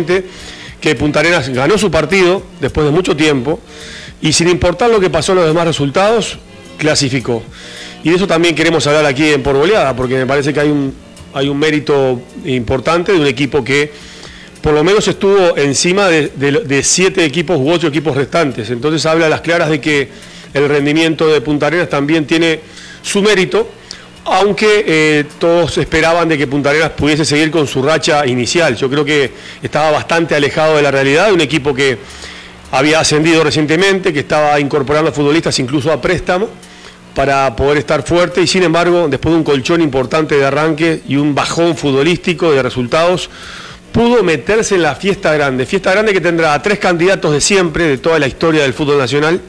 que Punta Arenas ganó su partido después de mucho tiempo y sin importar lo que pasó en los demás resultados, clasificó. Y de eso también queremos hablar aquí en Por Goleada, porque me parece que hay un mérito importante de un equipo que por lo menos estuvo encima de 7 equipos u 8 equipos restantes. Entonces habla a las claras de que el rendimiento de Punta Arenas también tiene su mérito, aunque todos esperaban de que Punta Arenas pudiese seguir con su racha inicial. Yo creo que estaba bastante alejado de la realidad, de un equipo que había ascendido recientemente, que estaba incorporando futbolistas incluso a préstamo para poder estar fuerte, y sin embargo, después de un colchón importante de arranque y un bajón futbolístico de resultados, pudo meterse en la fiesta grande que tendrá a 3 candidatos de siempre, de toda la historia del fútbol nacional,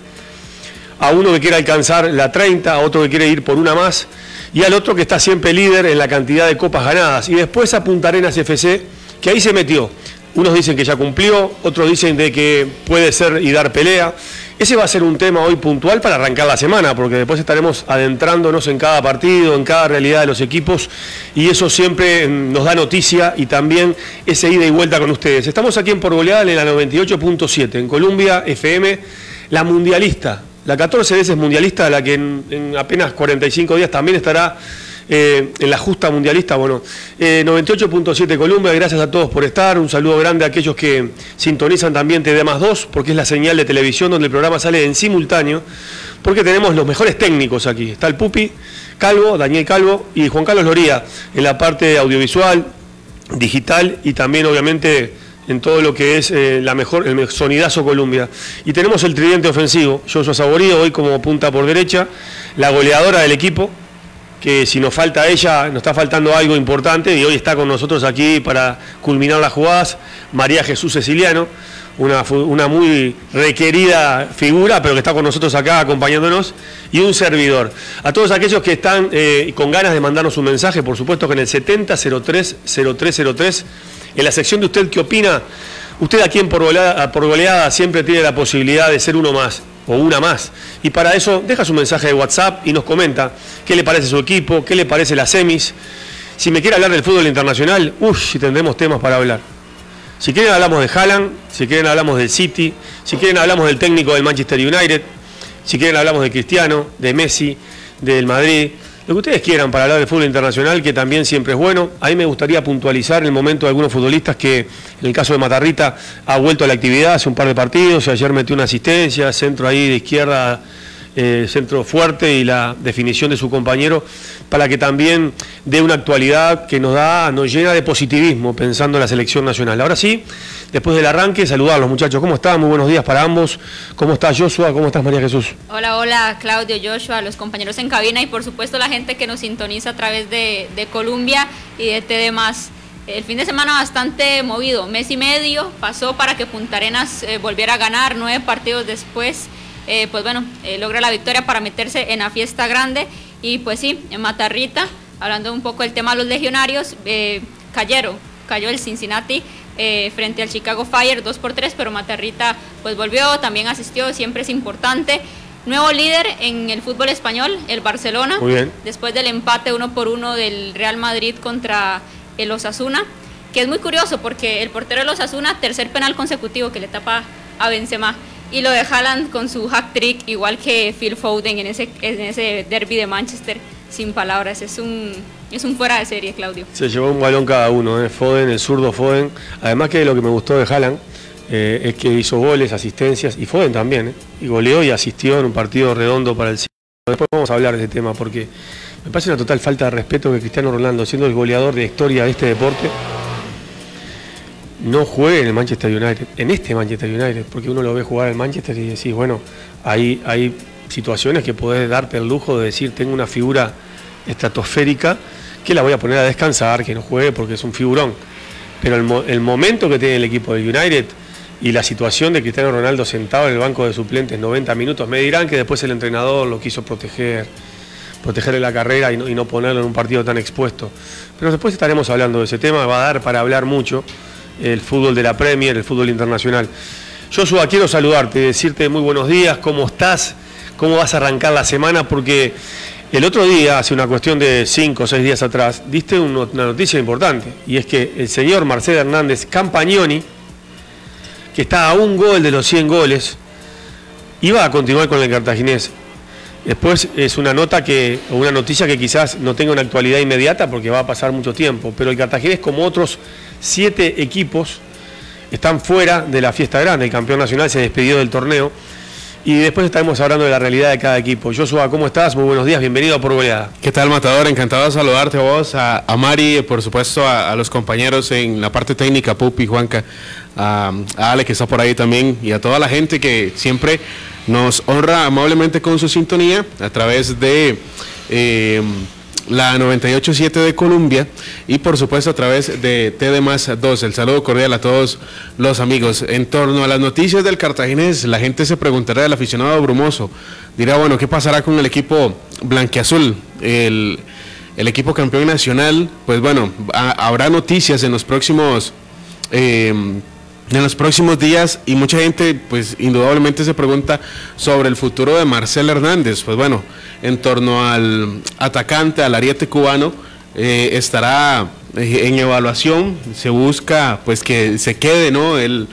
a uno que quiere alcanzar la 30, a otro que quiere ir por una más, y al otro que está siempre líder en la cantidad de copas ganadas, y después a Punta Arenas FC, que ahí se metió. Unos dicen que ya cumplió, otros dicen de que puede ser y dar pelea. Ese va a ser un tema hoy puntual para arrancar la semana, porque después estaremos adentrándonos en cada partido, en cada realidad de los equipos, y eso siempre nos da noticia y también ese ida y vuelta con ustedes. Estamos aquí en Por Goleada, en la 98.7, en Columbia FM, la mundialista, la 14 veces mundialista, la que en apenas 45 días también estará en la justa mundialista. Bueno, 98.7 Columbia, gracias a todos por estar, un saludo grande a aquellos que sintonizan también TD+2, porque es la señal de televisión donde el programa sale en simultáneo, porque tenemos los mejores técnicos aquí. Está el Pupi Calvo, Daniel Calvo, y Juan Carlos Loría en la parte audiovisual, digital y también obviamente en todo lo que es el sonidazo Columbia. Y tenemos el tridente ofensivo, Joshua Saborío hoy como punta por derecha, la goleadora del equipo, que si nos falta ella, nos está faltando algo importante, y hoy está con nosotros aquí para culminar las jugadas, María Jesús Ceciliano, una muy requerida figura, pero que está con nosotros acá acompañándonos, y un servidor. A todos aquellos que están con ganas de mandarnos un mensaje, por supuesto que en el 70030303, en la sección de usted qué opina, usted aquí en Por Goleada siempre tiene la posibilidad de ser uno más, o una más, y para eso deja su mensaje de WhatsApp y nos comenta qué le parece su equipo, qué le parece las semis. Si me quiere hablar del fútbol internacional, si tendremos temas para hablar. Si quieren hablamos de Haaland, si quieren hablamos del City, si quieren hablamos del técnico del Manchester United, si quieren hablamos de Cristiano, de Messi, del Madrid, lo que ustedes quieran para hablar de fútbol internacional, que también siempre es bueno. A mí me gustaría puntualizar el momento de algunos futbolistas que, en el caso de Matarrita, ha vuelto a la actividad hace un par de partidos, ayer metió una asistencia, centro ahí de izquierda, centro fuerte, y la definición de su compañero, para que también dé una actualidad que nos llena de positivismo pensando en la selección nacional. Ahora sí, después del arranque, saludarlos, muchachos. ¿Cómo están? Muy buenos días para ambos. ¿Cómo está Joshua? ¿Cómo estás, María Jesús? Hola, hola, Claudio, Joshua, los compañeros en cabina y por supuesto la gente que nos sintoniza a través de Columbia y de TD+. El fin de semana bastante movido, mes y medio pasó para que Punta Arenas volviera a ganar, 9 partidos después. Logra la victoria para meterse en la fiesta grande. Y pues sí, en Matarrita, hablando un poco del tema de los legionarios, cayó el Cincinnati frente al Chicago Fire 2-3, pero Matarrita pues volvió, también asistió, siempre es importante. Nuevo líder en el fútbol español, el Barcelona, muy bien, después del empate 1-1 del Real Madrid contra el Osasuna, que es muy curioso porque el portero del Osasuna, tercer penal consecutivo que le tapa a Benzema, y lo de Haaland con su hat-trick, igual que Phil Foden en ese derbi de Manchester, sin palabras. Es un fuera de serie, Claudio. Se llevó un balón cada uno, Foden, el zurdo Foden. Además que lo que me gustó de Haaland es que hizo goles, asistencias, y Foden también, y goleó y asistió en un partido redondo para el City. Después vamos a hablar de ese tema, porque me parece una total falta de respeto que Cristiano Ronaldo, siendo el goleador de historia de este deporte, no juegue en el Manchester United, en este Manchester United, porque uno lo ve jugar al Manchester y decís, bueno, hay situaciones que podés darte el lujo de decir, tengo una figura estratosférica que la voy a poner a descansar, que no juegue porque es un figurón. Pero el momento que tiene el equipo del United y la situación de Cristiano Ronaldo sentado en el banco de suplentes 90 minutos, me dirán que después el entrenador lo quiso protegerle la carrera y no ponerlo en un partido tan expuesto. Pero después estaremos hablando de ese tema, va a dar para hablar mucho el fútbol de la Premier, el fútbol internacional. Joshua, quiero saludarte, decirte muy buenos días, ¿cómo estás? ¿Cómo vas a arrancar la semana? Porque el otro día, hace una cuestión de 5 o 6 días atrás, diste una noticia importante, y es que el señor Marcelo Hernández Campagnoni, que está a un gol de los 100 goles, iba a continuar con el Cartaginés. Después es una noticia que quizás no tenga una actualidad inmediata porque va a pasar mucho tiempo, pero el Cartaginés, como otros 7 equipos, están fuera de la fiesta grande. El campeón nacional se despidió del torneo y después estaremos hablando de la realidad de cada equipo. Joshua, ¿cómo estás? Muy buenos días, bienvenido a Por Goleada. ¿Qué tal, Matador? Encantado de saludarte a vos, a Mari, por supuesto a los compañeros en la parte técnica, Pupi, Juanca, a Ale que está por ahí también, y a toda la gente que siempre nos honra amablemente con su sintonía a través de la 98.7 de Colombia y por supuesto a través de TD+2. El saludo cordial a todos los amigos. En torno a las noticias del Cartaginés, la gente se preguntará, del aficionado brumoso dirá, bueno, ¿qué pasará con el equipo blanquiazul? El equipo campeón nacional, pues bueno, habrá noticias en los próximos días, y mucha gente pues indudablemente se pregunta sobre el futuro de Marcel Hernández. Pues bueno, en torno al atacante, al ariete cubano, estará en evaluación. Se busca pues que se quede, ¿no? El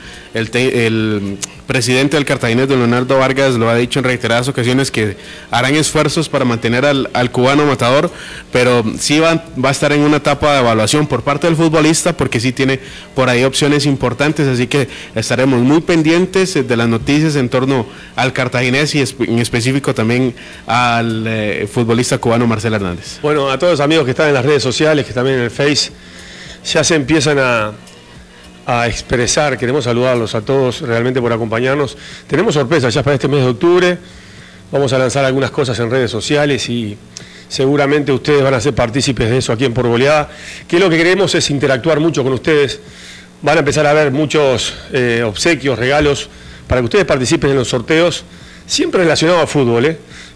presidente del Cartaginés, don Leonardo Vargas, lo ha dicho en reiteradas ocasiones que harán esfuerzos para mantener al cubano Matador, pero sí va a estar en una etapa de evaluación por parte del futbolista, porque sí tiene por ahí opciones importantes, así que estaremos muy pendientes de las noticias en torno al Cartaginés y en específico también al futbolista cubano Marcel Hernández. Bueno, a todos los amigos que están en las redes sociales, que también en el Face, ya se empiezan a expresar. Queremos saludarlos a todos realmente por acompañarnos. Tenemos sorpresas ya para este mes de octubre, vamos a lanzar algunas cosas en redes sociales y seguramente ustedes van a ser partícipes de eso aquí en Por Goleada, que lo que queremos es interactuar mucho con ustedes. Van a empezar a haber muchos obsequios, regalos, para que ustedes participen en los sorteos, siempre relacionados a fútbol,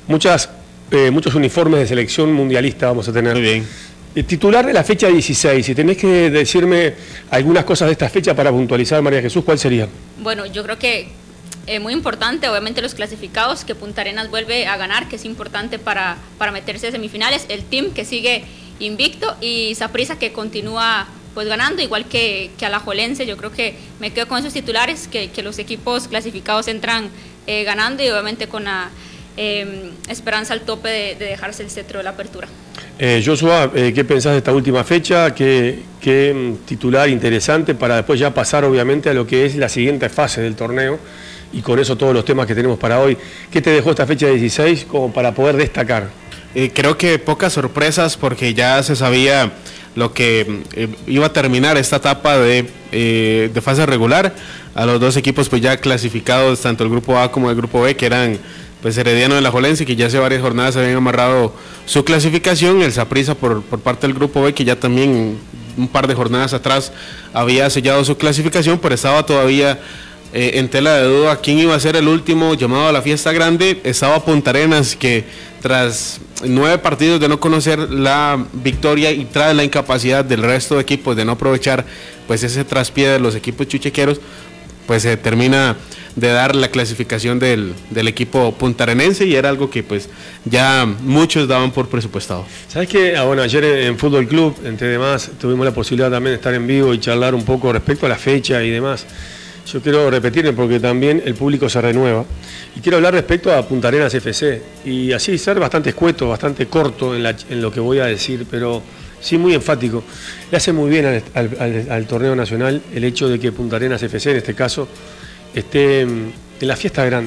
muchos uniformes de selección mundialista vamos a tener. Muy bien. Titular de la fecha 16, si tenés que decirme algunas cosas de esta fecha para puntualizar, María Jesús, ¿cuál sería? Bueno, yo creo que es muy importante, obviamente los clasificados, que Punta Arenas vuelve a ganar, que es importante para meterse a semifinales, el team que sigue invicto y Saprissa que continúa pues ganando, igual que Alajuelense. Yo creo que me quedo con esos titulares, que los equipos clasificados entran ganando y obviamente con la esperanza al tope de dejarse el cetro de la apertura. Joshua, ¿qué pensás de esta última fecha? ¿Qué titular interesante para después ya pasar obviamente a lo que es la siguiente fase del torneo? Y con eso todos los temas que tenemos para hoy. ¿Qué te dejó esta fecha 16 como para poder destacar? Creo que pocas sorpresas, porque ya se sabía lo que iba a terminar esta etapa de fase regular. A los dos equipos pues ya clasificados, tanto el grupo A como el grupo B, que eran pues Herediano de Alajuelense, que ya hace varias jornadas habían amarrado su clasificación, el Saprissa por parte del grupo B, que ya también un par de jornadas atrás había sellado su clasificación, pero estaba todavía en tela de duda quién iba a ser el último llamado a la fiesta grande. Estaba Punta Arenas, que tras 9 partidos de no conocer la victoria y tras la incapacidad del resto de equipos de no aprovechar pues ese traspié de los equipos chuchequeros, pues se termina de dar la clasificación del equipo puntarenense, y era algo que pues ya muchos daban por presupuestado. ¿Sabes qué? Bueno, ayer en Fútbol Club, entre demás, tuvimos la posibilidad también de estar en vivo y charlar un poco respecto a la fecha y demás. Yo quiero repetirme porque también el público se renueva. Y quiero hablar respecto a Punta Arenas FC. Y así ser bastante escueto, bastante corto en lo que voy a decir, pero sí muy enfático. Le hace muy bien al torneo nacional el hecho de que Punta Arenas FC, en este caso, esté en la fiesta grande.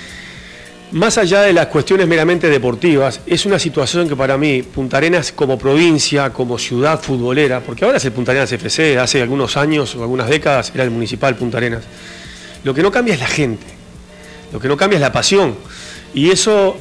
Más allá de las cuestiones meramente deportivas, es una situación que para mí, Punta Arenas como provincia, como ciudad futbolera, porque ahora es el Punta Arenas FC, hace algunos años o algunas décadas era el municipal Punta Arenas, lo que no cambia es la gente, lo que no cambia es la pasión, y eso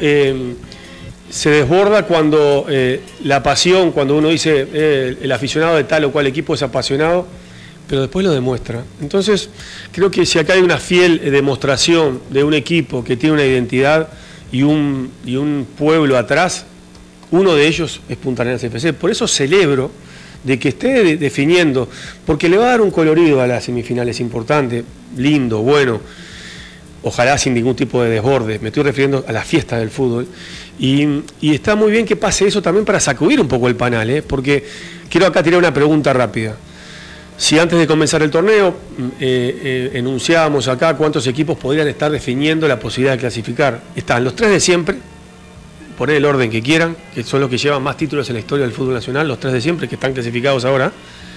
se desborda cuando la pasión, cuando uno dice el aficionado de tal o cual equipo es apasionado, pero después lo demuestra. Entonces, creo que si acá hay una fiel demostración de un equipo que tiene una identidad y un pueblo atrás, uno de ellos es Punta Arenas FC. Por eso celebro de que esté definiendo, porque le va a dar un colorido a las semifinales importante, lindo, bueno, ojalá sin ningún tipo de desborde. Me estoy refiriendo a la fiesta del fútbol. Y está muy bien que pase eso también para sacudir un poco el panal, porque quiero acá tirar una pregunta rápida. Si antes de comenzar el torneo enunciábamos acá cuántos equipos podrían estar definiendo la posibilidad de clasificar, están los 3 de siempre, poner el orden que quieran, que son los que llevan más títulos en la historia del fútbol nacional, los 3 de siempre que están clasificados ahora.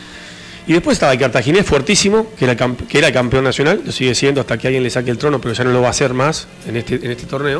Y después estaba el Cartaginés fuertísimo, que era campeón nacional, lo sigue siendo hasta que alguien le saque el trono, pero ya no lo va a hacer más en este torneo.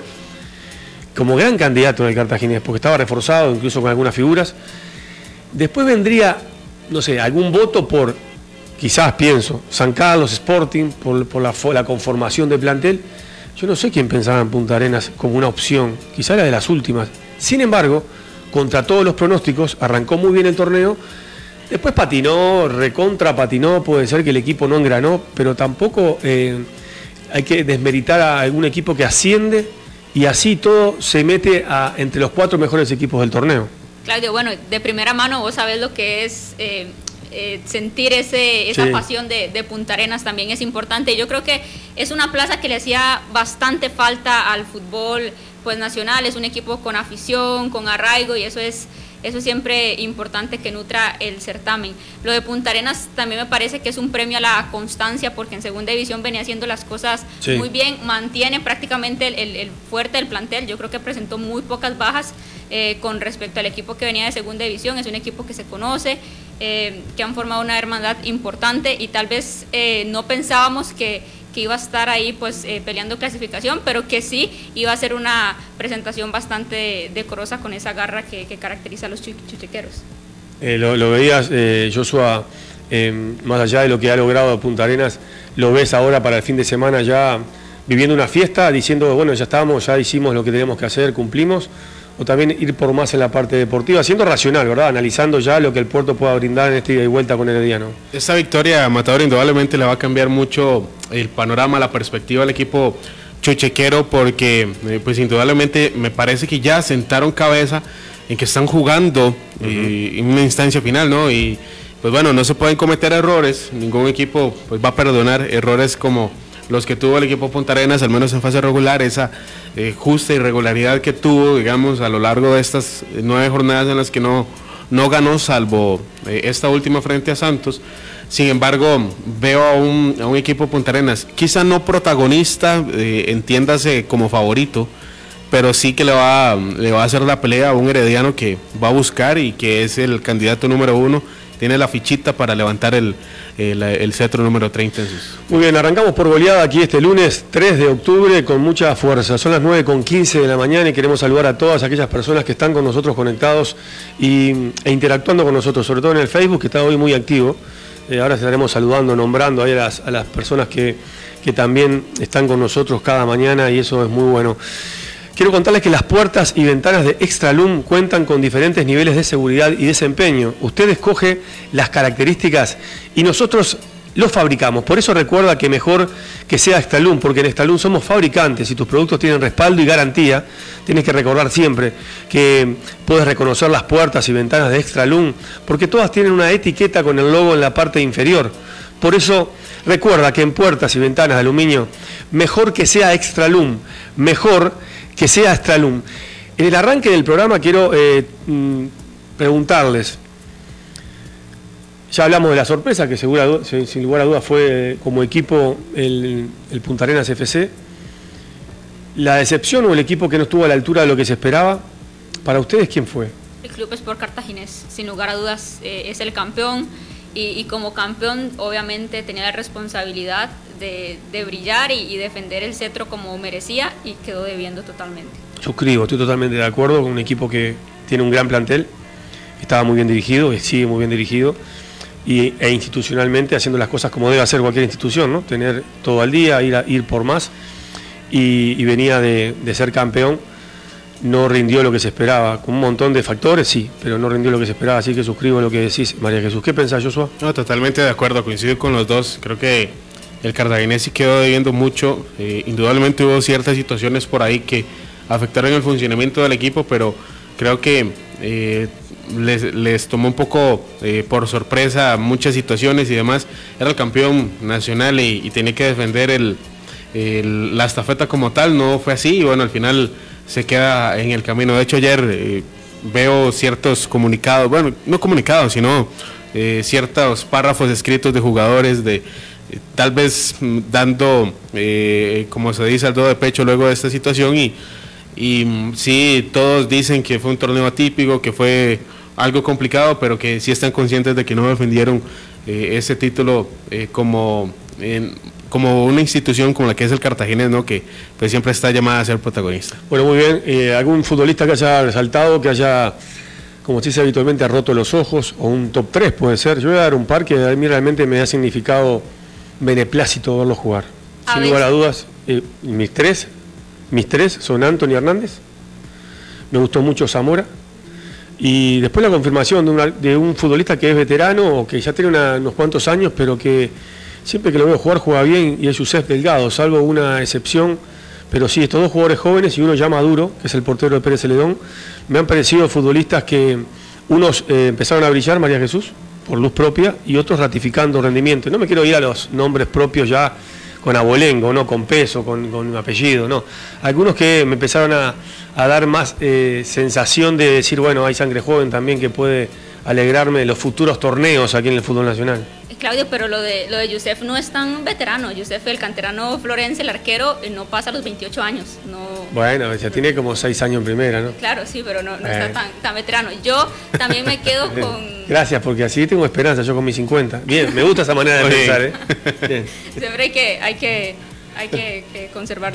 Como gran candidato del Cartaginés, porque estaba reforzado incluso con algunas figuras. Después vendría, no sé, algún voto por, quizás pienso, San Carlos, Sporting, por la conformación del plantel. Yo no sé quién pensaba en Punta Arenas como una opción, quizás era de las últimas. Sin embargo, contra todos los pronósticos, arrancó muy bien el torneo. Después patinó, recontra patinó, puede ser que el equipo no engranó, pero tampoco hay que desmeritar a algún equipo que asciende y así todo se mete entre los 4 mejores equipos del torneo. Claudio, bueno, de primera mano vos sabés lo que es sentir esa pasión de Punta Arenas, también es importante. Yo creo que es una plaza que le hacía bastante falta al fútbol pues nacional, es un equipo con afición, con arraigo, y eso es siempre importante que nutra el certamen. Lo de Punta Arenas también me parece que es un premio a la constancia, porque en segunda división venía haciendo las cosas muy bien, mantiene prácticamente el fuerte del plantel. Yo creo que presentó muy pocas bajas con respecto al equipo que venía de segunda división. Es un equipo que se conoce, que han formado una hermandad importante, y tal vez no pensábamos que iba a estar ahí pues peleando clasificación, pero que sí iba a ser una presentación bastante decorosa con esa garra que caracteriza a los chuchequeros. Lo veías, Joshua, más allá de lo que ha logrado Punta Arenas, lo ves ahora para el fin de semana ya viviendo una fiesta, diciendo, bueno, ya estamos, ya hicimos lo que teníamos que hacer, cumplimos, o también ir por más en la parte deportiva, siendo racional, ¿verdad? Analizando ya lo que el Puerto pueda brindar en esta ida y vuelta con Herediano. Esta victoria, Matador, indudablemente le va a cambiar mucho el panorama, la perspectiva del equipo chuchequero, porque pues indudablemente me parece que ya sentaron cabeza en que están jugando en una instancia final, ¿no? Y pues bueno, no se pueden cometer errores, ningún equipo pues va a perdonar errores como los que tuvo el equipo Punta Arenas, al menos en fase regular, esa justa irregularidad que tuvo, digamos, a lo largo de estas 9 jornadas en las que no ganó, salvo esta última frente a Santos. Sin embargo, veo a un equipo Punta Arenas, quizá no protagonista, entiéndase como favorito, pero sí que le va a hacer la pelea a un Herediano que va a buscar y que es el candidato número 1, tiene la fichita para levantar el cetro número 30 en sus... Muy bien, arrancamos por goleada aquí este lunes 3 de octubre con mucha fuerza. Son las 9:15 de la mañana y queremos saludar a todas aquellas personas que están con nosotros conectados e interactuando con nosotros, sobre todo en el Facebook, que está hoy muy activo. Ahora estaremos saludando, nombrando ahí a las personas que también están con nosotros cada mañana, y eso es muy bueno. Quiero contarles que las puertas y ventanas de Extralum cuentan con diferentes niveles de seguridad y desempeño. Usted escoge las características y nosotros los fabricamos. Por eso recuerda que mejor que sea Extralum, porque en Extralum somos fabricantes y tus productos tienen respaldo y garantía. Tienes que recordar siempre que puedes reconocer las puertas y ventanas de Extralum, porque todas tienen una etiqueta con el logo en la parte inferior. Por eso recuerda que en puertas y ventanas de aluminio, mejor que sea Extralum, mejor que sea Extralum. En el arranque del programa quiero preguntarles, ya hablamos de la sorpresa, que sin lugar a dudas fue como equipo el Punta Arenas FC. La decepción o el equipo que no estuvo a la altura de lo que se esperaba, para ustedes, ¿quién fue? El Club Sport Cartaginés, sin lugar a dudas, es el campeón, y como campeón obviamente tenía la responsabilidad de brillar y defender el cetro como merecía, y quedó debiendo totalmente. Suscribo, estoy totalmente de acuerdo con un equipo que tiene un gran plantel, estaba muy bien dirigido, sigue muy bien dirigido, e institucionalmente haciendo las cosas como debe hacer cualquier institución, ¿no? Tener todo al día, ir por más, y venía de ser campeón. No rindió lo que se esperaba, con un montón de factores, sí, pero no rindió lo que se esperaba, así que suscribo lo que decís, María Jesús. ¿Qué pensás, Joshua? No, totalmente de acuerdo, coincido con los dos. Creo que el cartaginés sí quedó debiendo mucho, indudablemente hubo ciertas situaciones por ahí que afectaron el funcionamiento del equipo, pero creo que les tomó un poco por sorpresa muchas situaciones y demás. Era el campeón nacional y tenía que defender la estafeta como tal, no fue así, y bueno, al final se queda en el camino. De hecho, ayer veo ciertos comunicados, bueno, no comunicados, sino ciertos párrafos escritos de jugadores, de tal vez dando, como se dice, al do de pecho luego de esta situación, y sí, todos dicen que fue un torneo atípico, que fue algo complicado, pero que sí están conscientes de que no defendieron ese título como una institución como la que es el Cartaginés, ¿no? Que pues siempre está llamada a ser protagonista. Bueno, muy bien. ¿Algún futbolista que haya resaltado, que haya, como se dice habitualmente, ha roto los ojos, o un top 3 puede ser? Yo voy a dar un par que a mí realmente me ha significado beneplácito verlo jugar. Sin lugar a dudas, mis tres son Anthony Hernández, me gustó mucho Zamora, y después la confirmación de un futbolista que es veterano o que ya tiene unos cuantos años, pero que siempre que lo veo jugar juega bien, y es Yusef Delgado, salvo una excepción. Pero sí, estos dos jugadores jóvenes y uno ya maduro, que es el portero de Pérez Celedón, me han parecido futbolistas que unos empezaron a brillar, María Jesús, por luz propia, y otros ratificando rendimiento. No me quiero ir a los nombres propios ya con abolengo, no con peso, con apellido, no. Algunos que me empezaron a dar más sensación de decir, bueno, hay sangre joven también que puede alegrarme de los futuros torneos aquí en el fútbol nacional. Claudio, pero lo de Yusef no es tan veterano. Yusef, el canterano florense, el arquero, no pasa a los 28 años. No, bueno, ya tiene como 6 años en primera, ¿no? Claro, sí, pero no está tan veterano. Yo también me quedo con... Gracias, porque así tengo esperanza, yo con mis 50. Bien, me gusta esa manera de pensar, ¿eh? Bien. Siempre hay que conservar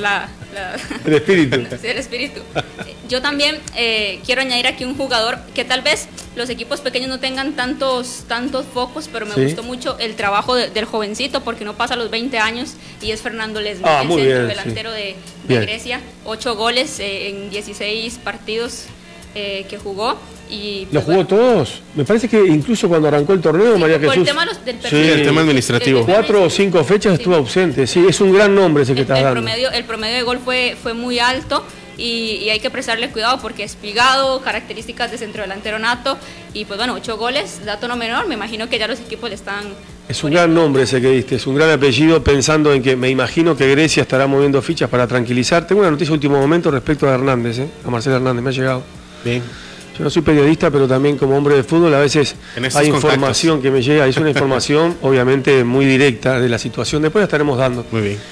el espíritu. Sí, el espíritu. Yo también quiero añadir aquí un jugador que tal vez los equipos pequeños no tengan tantos focos, pero me gustó mucho el trabajo del jovencito, porque no pasa a los 20 años, y es Fernando Lesme, el centro delantero de Grecia. 8 goles en 16 partidos que jugó. Y, ¿los jugó todos? Me parece que incluso cuando arrancó el torneo, María Jesús. El tema del perfil, el tema administrativo. 4 o 5 fechas estuvo ausente. Sí, es un gran nombre ese que estás dando. El promedio de gol fue muy alto, y hay que prestarle cuidado porque es pigado, características de centrodelantero nato, y pues bueno, 8 goles, dato no menor. Me imagino que ya los equipos le están... Es un gran nombre ese que diste, es un gran apellido, pensando en que me imagino que Grecia estará moviendo fichas para tranquilizar. Tengo una noticia de último momento respecto a Hernández, a Marcelo Hernández, me ha llegado. Bien. Yo no soy periodista, pero también como hombre de fútbol a veces hay información que me llega, es una información obviamente muy directa de la situación, después la estaremos dando. Muy bien.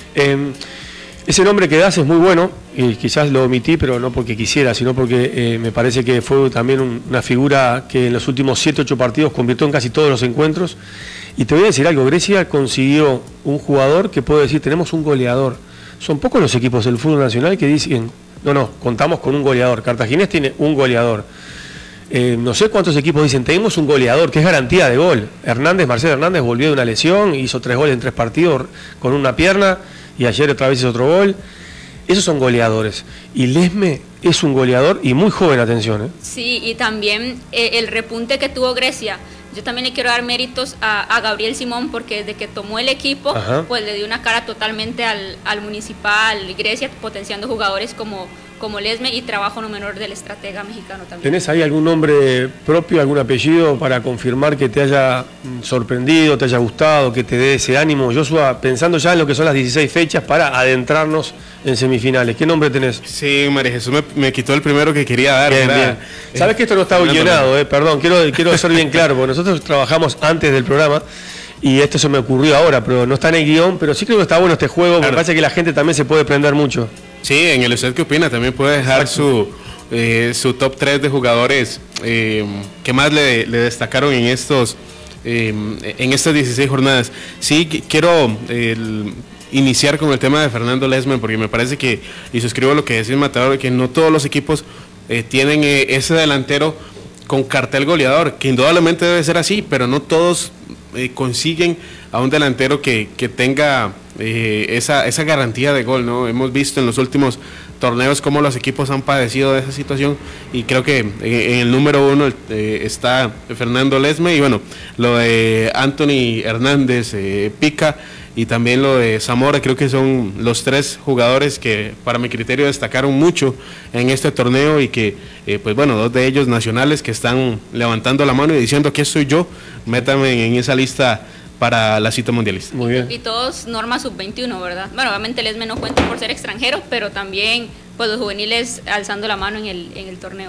Ese nombre que das es muy bueno, y quizás lo omití, pero no porque quisiera, sino porque me parece que fue también una figura que en los últimos 7 o 8 partidos convirtió en casi todos los encuentros. Y te voy a decir algo, Grecia consiguió un jugador que puedo decir, tenemos un goleador. Son pocos los equipos del fútbol nacional que dicen, no, contamos con un goleador. Cartaginés tiene un goleador. No sé cuántos equipos dicen, tenemos un goleador, que es garantía de gol. Marcelo Hernández volvió de una lesión, hizo 3 goles en 3 partidos con una pierna, y ayer otra vez hizo otro gol. Esos son goleadores. Y Lesme es un goleador, y muy joven, atención. Sí, y también el repunte que tuvo Grecia. Yo también le quiero dar méritos a Gabriel Simón, porque desde que tomó el equipo, pues le dio una cara totalmente al Municipal Grecia, potenciando jugadores como Lesme, y trabajo no menor del estratega mexicano también. ¿Tenés ahí algún nombre propio, algún apellido para confirmar que te haya sorprendido, te haya gustado, que te dé ese ánimo, Joshua, pensando ya en lo que son las 16 fechas para adentrarnos en semifinales? ¿Qué nombre tenés? Sí, María Jesús me quitó el primero que quería dar. Bien. Sabes que esto no está guionado, perdón, quiero ser bien claro, porque nosotros trabajamos antes del programa, y esto se me ocurrió ahora, pero no está en el guión, pero sí creo que está bueno este juego, claro. Me parece que la gente también se puede prender mucho. Sí, en el ¿Usted qué opina? También puede dejar su top 3 de jugadores que más le destacaron en estas 16 jornadas. Sí, quiero iniciar con el tema de Fernando Lesme, porque me parece que, y suscribo lo que decís, Matador, que no todos los equipos tienen ese delantero con cartel goleador, que indudablemente debe ser así, pero no todos consiguen a un delantero que tenga esa garantía de gol, ¿no? Hemos visto en los últimos torneos cómo los equipos han padecido de esa situación, y creo que en el número 1 está Fernando Lesme, y bueno, lo de Anthony Hernández, Pica, y también lo de Zamora, creo que son los 3 jugadores que para mi criterio destacaron mucho en este torneo, y que pues bueno, 2 de ellos nacionales que están levantando la mano y diciendo que soy yo, métame en esa lista para la cita mundialista. Muy bien. Y todos norma sub-21, ¿verdad? Bueno, obviamente Lesme no cuenta por ser extranjero, pero también pues los juveniles alzando la mano en el torneo.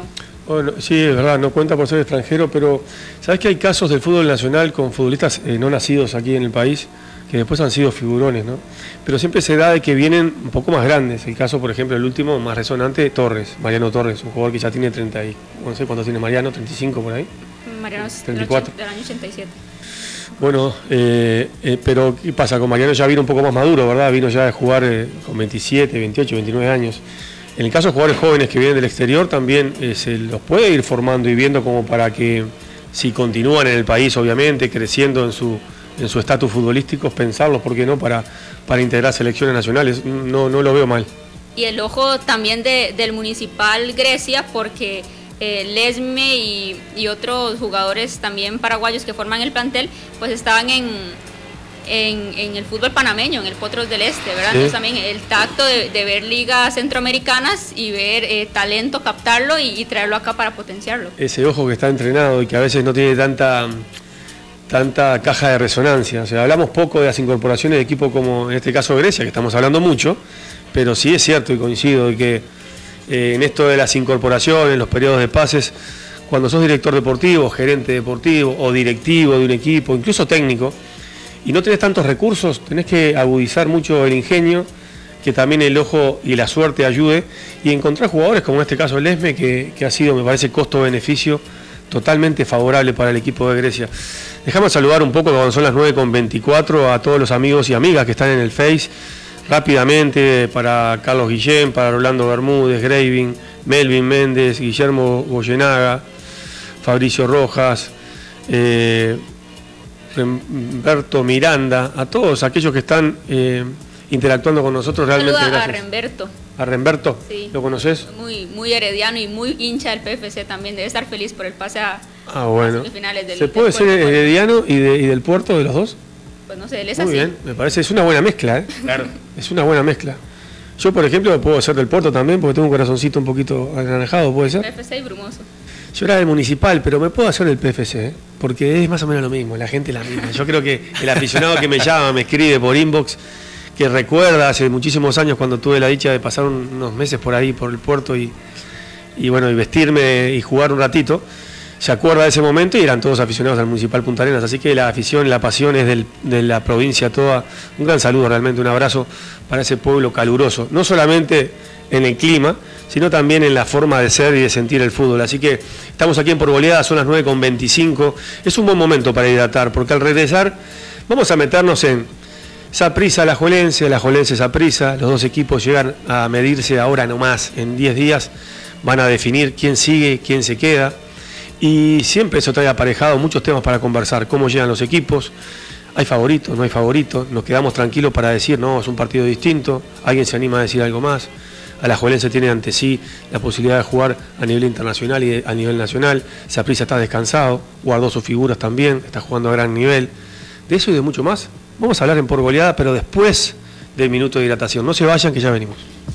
Bueno, sí, es verdad, no cuenta por ser extranjero, pero ¿sabes que hay casos del fútbol nacional con futbolistas no nacidos aquí en el país que después han sido figurones, ¿no? Pero siempre se da de que vienen un poco más grandes. El caso, por ejemplo, el último más resonante, Torres, Mariano Torres, un jugador que ya tiene 30 y, no sé cuántos tiene Mariano, 35 por ahí. Mariano es 34. del año 87. Bueno, pero ¿qué pasa? Con Mariano ya vino un poco más maduro, ¿verdad? Vino ya de jugar con 27, 28, 29 años. En el caso de jugadores jóvenes que vienen del exterior, también se los puede ir formando y viendo como para que, si continúan en el país, obviamente, creciendo en su estatus futbolístico, pensarlos, ¿por qué no?, para integrar selecciones nacionales. No lo veo mal. Y el ojo también del Municipal Grecia, porque Lesme y otros jugadores también paraguayos que forman el plantel, pues estaban en el fútbol panameño, en el Potros del Este, ¿verdad? Sí. Entonces también el tacto de ver ligas centroamericanas y ver talento, captarlo y traerlo acá para potenciarlo. Ese ojo que está entrenado y que a veces no tiene tanta caja de resonancia. O sea, hablamos poco de las incorporaciones de equipo como en este caso Grecia, que estamos hablando mucho, pero sí es cierto y coincido de que en esto de las incorporaciones, los periodos de pases, cuando sos director deportivo, gerente deportivo o directivo de un equipo, incluso técnico, y no tenés tantos recursos, tenés que agudizar mucho el ingenio, que también el ojo y la suerte ayude, y encontrar jugadores como en este caso el Lesme, que ha sido, me parece, costo-beneficio totalmente favorable para el equipo de Grecia. Dejamos saludar un poco, cuando son las 9:24, a todos los amigos y amigas que están en el Face, rápidamente, para Carlos Guillén, para Rolando Bermúdez, Graving, Melvin Méndez, Guillermo Goyenaga, Fabricio Rojas, Remberto Miranda, a todos aquellos que están interactuando con nosotros, realmente Saluda gracias. a Remberto. ¿A Remberto? Sí. ¿Lo conoces? Muy herediano y muy hincha del PFC también, debe estar feliz por el pase a Bueno. semifinales del ¿Se puede ser herediano y del Puerto, de los dos? Pues no sé, él es Muy así. bien, me parece, es una buena mezcla, ¿eh? Claro. Es una buena mezcla. Yo, por ejemplo, puedo ser del Puerto también, porque tengo un corazoncito un poquito anaranjado, ¿puede ser? PFC y Brumoso. Yo era del Municipal, pero me puedo hacer del PFC, ¿eh? Porque es más o menos lo mismo, la gente es la misma. Yo creo que el aficionado que me llama, me escribe por inbox, que recuerda hace muchísimos años cuando tuve la dicha de pasar unos meses por ahí, por el puerto, y bueno, y vestirme y jugar un ratito, se acuerda de ese momento y eran todos aficionados al Municipal Punta Arenas. Así que la afición, la pasión es de la provincia toda. Un gran saludo, realmente un abrazo para ese pueblo caluroso, no solamente en el clima, sino también en la forma de ser y de sentir el fútbol. Así que estamos aquí en Por Goleada, son las 9:25. Es un buen momento para hidratar, porque al regresar vamos a meternos en Saprissa, Alajuelense, Saprissa. Los dos equipos llegan a medirse ahora nomás, en 10 días van a definir quién sigue, quién se queda. Y siempre eso trae aparejado muchos temas para conversar, cómo llegan los equipos, hay favoritos, no hay favoritos, nos quedamos tranquilos para decir, no, es un partido distinto, alguien se anima a decir algo más. Alajuelense tiene ante sí la posibilidad de jugar a nivel internacional y a nivel nacional. Saprissa está descansado, guardó sus figuras también, está jugando a gran nivel. De eso y de mucho más vamos a hablar en Por Goleada, pero después del minuto de hidratación. No se vayan, que ya venimos.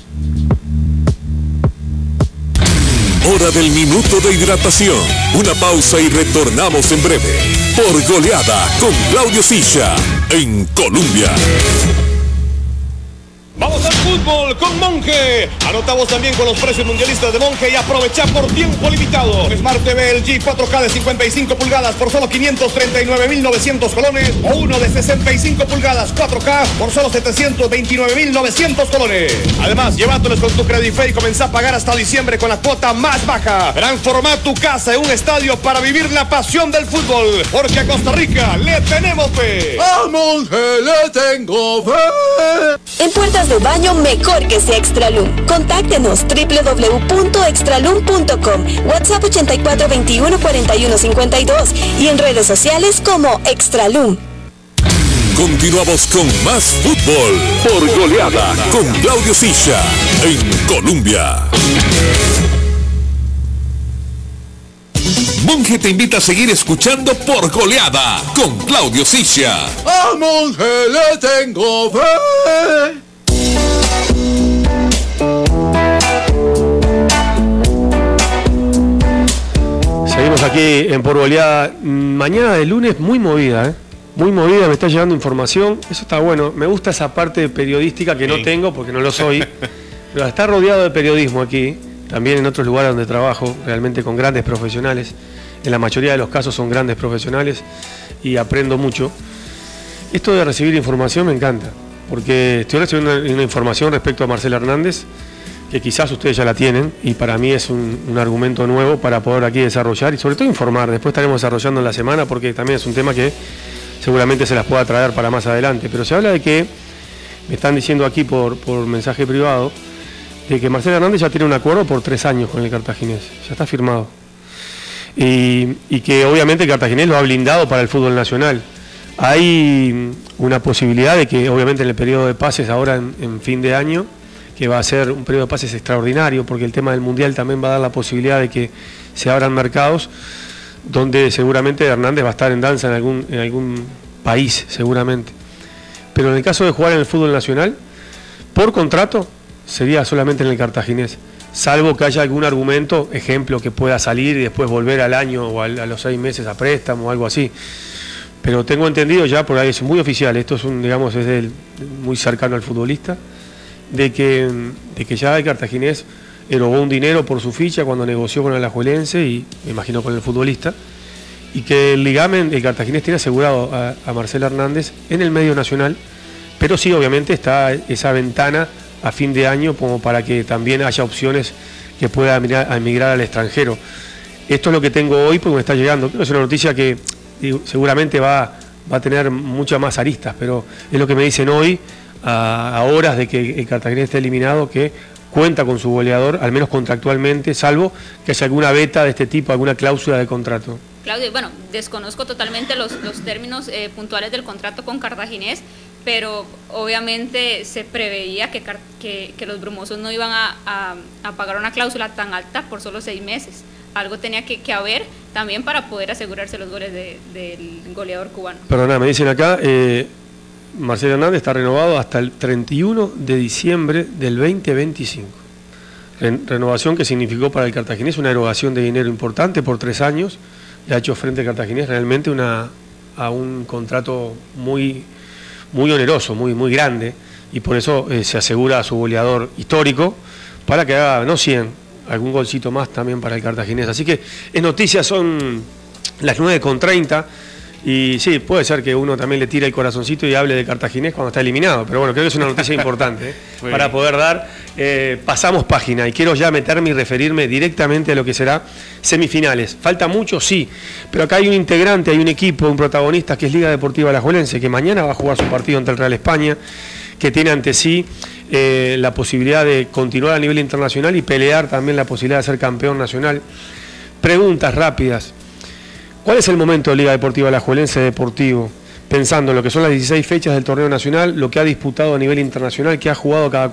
Hora del minuto de hidratación. Una pausa y retornamos en breve. Por Goleada con Claudio Silla en Colombia. Vamos al fútbol con Monge. Anotamos también con los precios mundialistas de Monge y aprovecha por tiempo limitado. Smart TV LG 4K de 55 pulgadas por solo 539.900 colones o uno de 65 pulgadas 4K por solo 729.900 colones. Además, llévatelos con tu Credife y comenzá a pagar hasta diciembre con la cuota más baja. Transforma tu casa en un estadio para vivir la pasión del fútbol, porque a Costa Rica le tenemos fe. ¡A Monge le tengo fe! En puertas de baño, mejor que sea Extralum. Contáctenos www.extralum.com, WhatsApp 8421-4152 y en redes sociales como Extralum. Continuamos con más fútbol por Goleada con Claudio Silla en Colombia. Monge te invita a seguir escuchando Por Goleada con Claudio Silla. ¡A Monge le tengo fe! Seguimos aquí en Por Goleada. Mañana de lunes muy movida, ¿eh? Muy movida, me está llegando información. Eso está bueno. Me gusta esa parte periodística que no tengo porque no lo soy. Pero está rodeado de periodismo aquí. también en otros lugares donde trabajo, realmente con grandes profesionales. En la mayoría de los casos son grandes profesionales y aprendo mucho. Esto de recibir información me encanta, porque estoy recibiendo una información respecto a Marcelo Hernández, que quizás ustedes ya la tienen, y para mí es un argumento nuevo para poder aquí desarrollar y sobre todo informar. Después estaremos desarrollando en la semana, porque también es un tema que seguramente se las pueda traer para más adelante. Pero se habla de que, me están diciendo aquí por mensaje privado, de que Marcelo Hernández ya tiene un acuerdo por 3 años con el cartaginés, ya está firmado. Y que obviamente el cartaginés lo ha blindado para el fútbol nacional. Hay una posibilidad de que obviamente en el periodo de pases ahora en fin de año, que va a ser un periodo de pases extraordinario, porque el tema del Mundial también va a dar la posibilidad de que se abran mercados, donde seguramente Hernández va a estar en danza en algún país, seguramente. Pero en el caso de jugar en el fútbol nacional, por contrato, sería solamente en el cartaginés, salvo que haya algún argumento, ejemplo, que pueda salir y después volver al año o a los 6 meses a préstamo o algo así. Pero tengo entendido ya, por ahí es muy oficial, esto es digamos, es muy cercano al futbolista, de que ya el cartaginés erogó un dinero por su ficha cuando negoció con el alajuelense y me imagino con el futbolista, y que el ligamen, el cartaginés tiene asegurado a Marcelo Hernández en el medio nacional, pero sí, obviamente está esa ventana a fin de año como para que también haya opciones que pueda emigrar al extranjero. Esto es lo que tengo hoy porque me está llegando. Creo que es una noticia que seguramente va a tener muchas más aristas, pero es lo que me dicen hoy, a horas de que el cartaginés esté eliminado, que cuenta con su goleador, al menos contractualmente, salvo que haya alguna veta de este tipo, alguna cláusula de contrato. Claudio, bueno, desconozco totalmente los términos puntuales del contrato con Cartaginés, pero obviamente se preveía que los brumosos no iban a pagar una cláusula tan alta por solo 6 meses. Algo tenía que haber también para poder asegurarse los goles del goleador cubano. Perdona, me dicen acá, Marcelo Hernández está renovado hasta el 31 de diciembre del 2025. Renovación que significó para el cartaginés una erogación de dinero importante por 3 años. Le ha hecho frente al cartaginés realmente a un contrato muy oneroso, muy grande, y por eso se asegura a su goleador histórico para que haga, no 100, algún golcito más también para el cartaginés. Así que es noticia, son las 9:30, y sí, puede ser que uno también le tire el corazoncito y hable de cartaginés cuando está eliminado, pero bueno, creo que es una noticia importante para poder dar. Pasamos página y quiero ya meterme y referirme directamente a lo que será semifinales. ¿Falta mucho? Sí, pero acá hay un integrante, hay un equipo, un protagonista que es Liga Deportiva Alajuelense, que mañana va a jugar su partido ante el Real España, que tiene ante sí la posibilidad de continuar a nivel internacional y pelear también la posibilidad de ser campeón nacional. Preguntas rápidas. ¿Cuál es el momento de Liga Deportiva Alajuelense Deportivo? Pensando en lo que son las 16 fechas del torneo nacional, lo que ha disputado a nivel internacional, que ha jugado cada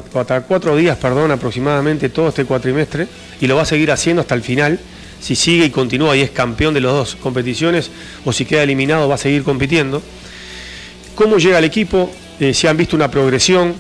4 días, aproximadamente todo este cuatrimestre, y lo va a seguir haciendo hasta el final. Si sigue y continúa y es campeón de las 2 competiciones, o si queda eliminado va a seguir compitiendo. ¿Cómo llega el equipo? Si han visto una progresión,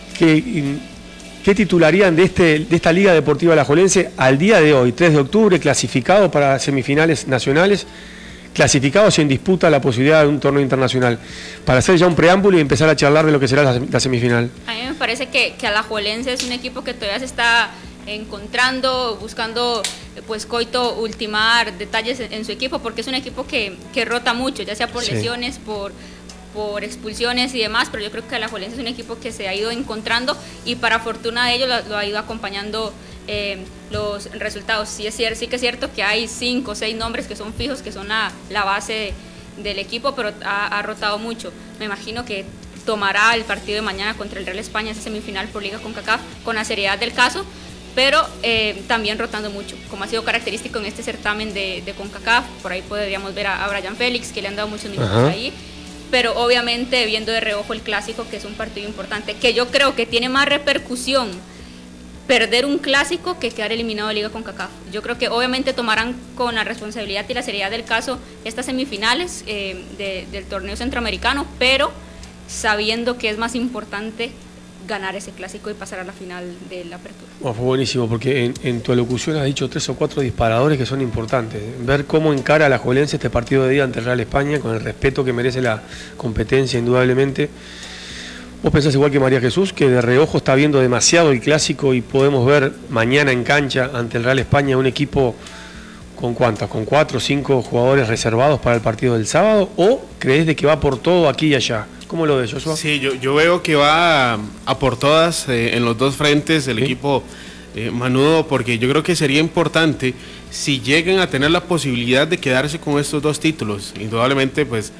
¿qué titularían de esta Liga Deportiva Alajuelense al día de hoy, 3 de octubre, clasificado para semifinales nacionales, clasificados en disputa la posibilidad de un torneo internacional? Para hacer ya un preámbulo y empezar a charlar de lo que será la semifinal. A mí me parece que Alajuelense es un equipo que todavía se está encontrando, buscando pues Coito ultimar detalles en su equipo, porque es un equipo que rota mucho, ya sea por lesiones, por expulsiones y demás, pero yo creo que Alajuelense es un equipo que se ha ido encontrando y para fortuna de ellos lo ha ido acompañando los resultados. Sí que es cierto que hay 5 o 6 nombres que son fijos, que son la base del equipo, pero ha rotado mucho. Me imagino que tomará el partido de mañana contra el Real España, esa semifinal por Liga CONCACAF, con la seriedad del caso, pero también rotando mucho, como ha sido característico en este certamen de CONCACAF. Por ahí podríamos ver a Brian Félix, que le han dado muchos minutos ahí, pero obviamente viendo de reojo el clásico, que es un partido importante, que yo creo que tiene más repercusión perder un clásico que quedar eliminado de Liga CONCACAF. Yo creo que obviamente tomarán con la responsabilidad y la seriedad del caso estas semifinales del torneo centroamericano, pero sabiendo que es más importante ganar ese clásico y pasar a la final de la apertura. Fue buenísimo, porque en tu elocución has dicho 3 o 4 disparadores que son importantes. Ver cómo encara Alajuelense este partido de día ante el Real España, con el respeto que merece la competencia, indudablemente. ¿Vos pensás igual que María Jesús, que de reojo está viendo demasiado el clásico y podemos ver mañana en cancha ante el Real España un equipo con cuántas, con 4 o 5 jugadores reservados para el partido del sábado? ¿O creés de que va por todo aquí y allá? ¿Cómo lo ves, Joshua? Sí, yo veo que va a por todas en los dos frentes el equipo manudo, porque yo creo que sería importante si llegan a tener la posibilidad de quedarse con estos 2 títulos. Indudablemente, pues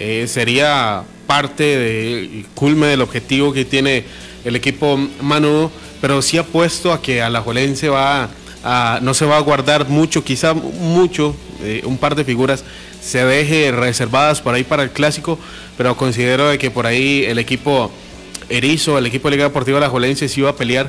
sería parte del culme del objetivo que tiene el equipo manudo, pero sí apuesto a que Alajuelense no se va a guardar mucho, quizá mucho, un par de figuras se deje reservadas por ahí para el clásico, pero considero de que por ahí el equipo erizo, el equipo de Liga Deportiva Alajuelense sí va a pelear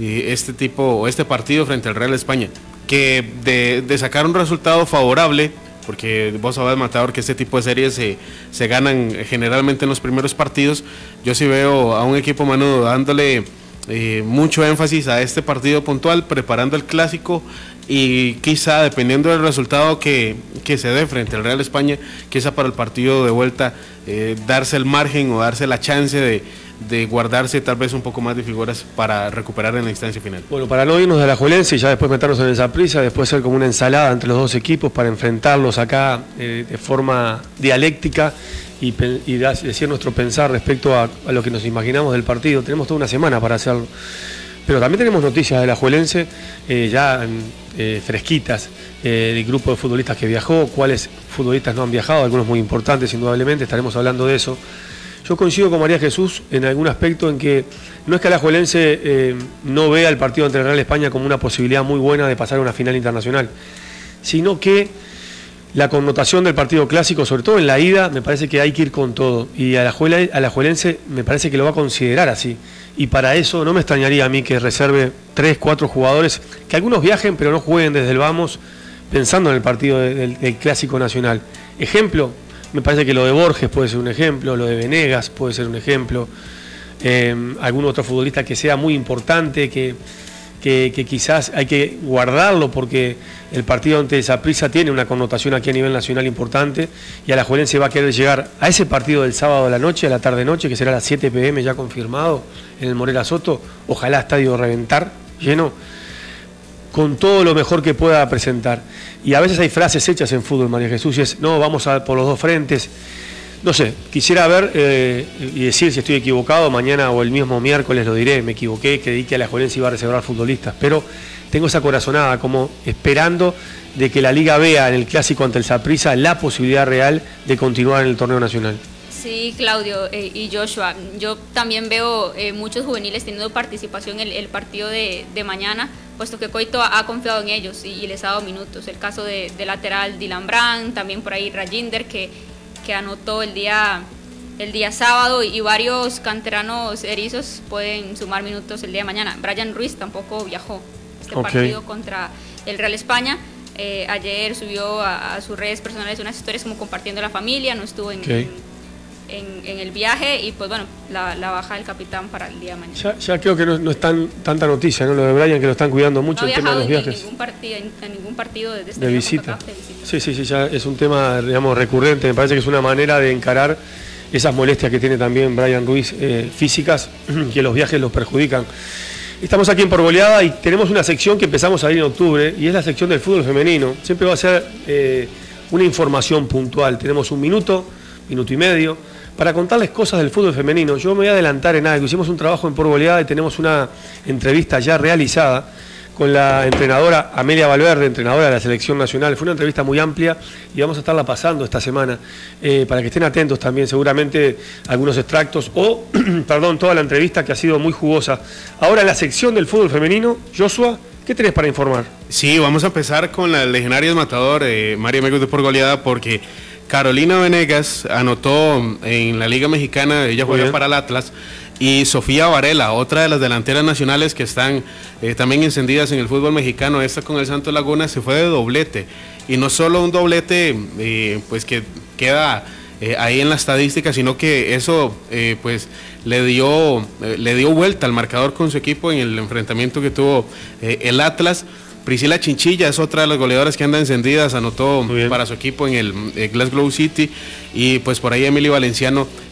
este partido frente al Real España, que de sacar un resultado favorable, porque vos sabés, Matador, que este tipo de series se ganan generalmente en los primeros partidos. Yo sí veo a un equipo manudo dándole mucho énfasis a este partido puntual, preparando el clásico, y quizá dependiendo del resultado que se dé frente al Real España, quizá para el partido de vuelta darse el margen o darse la chance de guardarse tal vez un poco más de figuras para recuperar en la instancia final. Bueno, para no irnos de Alajuelense y ya después meternos en el Saprissa, después ser como una ensalada entre los dos equipos para enfrentarlos acá de forma dialéctica y decir nuestro pensar respecto a lo que nos imaginamos del partido. Tenemos toda una semana para hacerlo, pero también tenemos noticias de Alajuelense ya fresquitas, del grupo de futbolistas que viajó, cuáles futbolistas no han viajado, algunos muy importantes indudablemente, estaremos hablando de eso. Yo coincido con María Jesús en algún aspecto en que no es que Alajuelense no vea el partido entre el Real España como una posibilidad muy buena de pasar a una final internacional, sino que la connotación del partido clásico, sobre todo en la ida, me parece que hay que ir con todo, y Alajuelense me parece que lo va a considerar así, y para eso no me extrañaría a mí que reserve 3, 4 jugadores, que algunos viajen pero no jueguen desde el vamos pensando en el partido del clásico nacional. Ejemplo, me parece que lo de Borges puede ser un ejemplo, lo de Venegas puede ser un ejemplo, algún otro futbolista que sea muy importante, que quizás hay que guardarlo porque el partido ante Saprissa tiene una connotación aquí a nivel nacional importante, y Alajuelense va a querer llegar a ese partido del sábado a la noche, a la tarde-noche, que será a las 7 p.m. ya confirmado en el Morera Soto, ojalá estadio reventar, lleno, con todo lo mejor que pueda presentar. Y a veces hay frases hechas en fútbol, María Jesús, y es, no, vamos por los dos frentes. No sé, quisiera ver y decir si estoy equivocado, mañana o el mismo miércoles lo diré, me equivoqué, creí que Alajuelense iba a reservar futbolistas, pero tengo esa corazonada como esperando de que la Liga vea en el clásico ante el Saprissa la posibilidad real de continuar en el torneo nacional. Sí, Claudio y Joshua, yo también veo muchos juveniles teniendo participación en el partido de mañana, puesto que Coito ha confiado en ellos y les ha dado minutos. El caso de lateral Dylan Brand, también por ahí Rajinder que anotó el día sábado, y varios canteranos erizos pueden sumar minutos el día de mañana. Brian Ruiz tampoco viajó partido contra el Real España. Ayer subió a sus redes personales unas historias como compartiendo la familia, no estuvo en el viaje, y pues bueno, la baja del capitán para el día de mañana. Ya creo que no es tanta noticia, ¿no? Lo de Brian, que lo están cuidando mucho, no el tema de los viajes. En ningún partido de este visita. Sí, ya es un tema, digamos, recurrente. Me parece que es una manera de encarar esas molestias que tiene también Brian Ruiz físicas, que los viajes los perjudican. Estamos aquí en Por Goleada y tenemos una sección que empezamos a ir en octubre, y es la sección del fútbol femenino. Siempre va a ser una información puntual. Tenemos un minuto y medio, para contarles cosas del fútbol femenino. Yo me voy a adelantar en algo. Hicimos un trabajo en Por Goleada y tenemos una entrevista ya realizada con la entrenadora Amelia Valverde, entrenadora de la Selección Nacional. Fue una entrevista muy amplia y vamos a estarla pasando esta semana, para que estén atentos también, seguramente algunos extractos o, perdón, toda la entrevista, que ha sido muy jugosa. Ahora la sección del fútbol femenino, Joshua, ¿qué tenés para informar? Sí, vamos a empezar con las legendarias Matador, María amigos de Por Goleada, porque Carolina Venegas anotó en la Liga Mexicana, ella juega para el Atlas, y Sofía Varela, otra de las delanteras nacionales que están también encendidas en el fútbol mexicano, esta con el Santos Laguna, se fue de doblete, y no solo un doblete pues que queda ahí en la estadística, sino que eso pues le dio vuelta al marcador con su equipo en el enfrentamiento que tuvo el Atlas. Priscila Chinchilla es otra de las goleadoras que anda encendidas, anotó para su equipo en el Glasgow City, y pues por ahí Emily Valenciano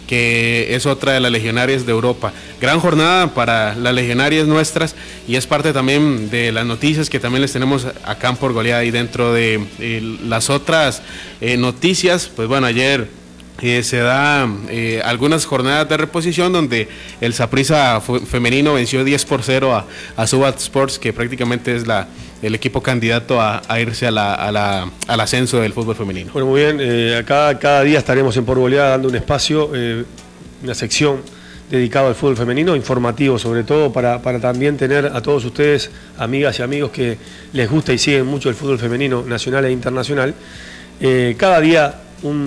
que es otra de las legionarias de Europa. Gran jornada para las legionarias nuestras y es parte también de las noticias que también les tenemos acá en Por Goleada. Y dentro de las otras noticias, pues bueno, ayer se da algunas jornadas de reposición donde el Saprissa femenino venció 10-0 a Subat Sports, que prácticamente es el equipo candidato a irse al ascenso del fútbol femenino. Bueno, muy bien, acá cada día estaremos en Por Goleada dando un espacio, una sección dedicada al fútbol femenino, informativo sobre todo, para también tener a todos ustedes, amigas y amigos que les gusta y siguen mucho el fútbol femenino nacional e internacional. Cada día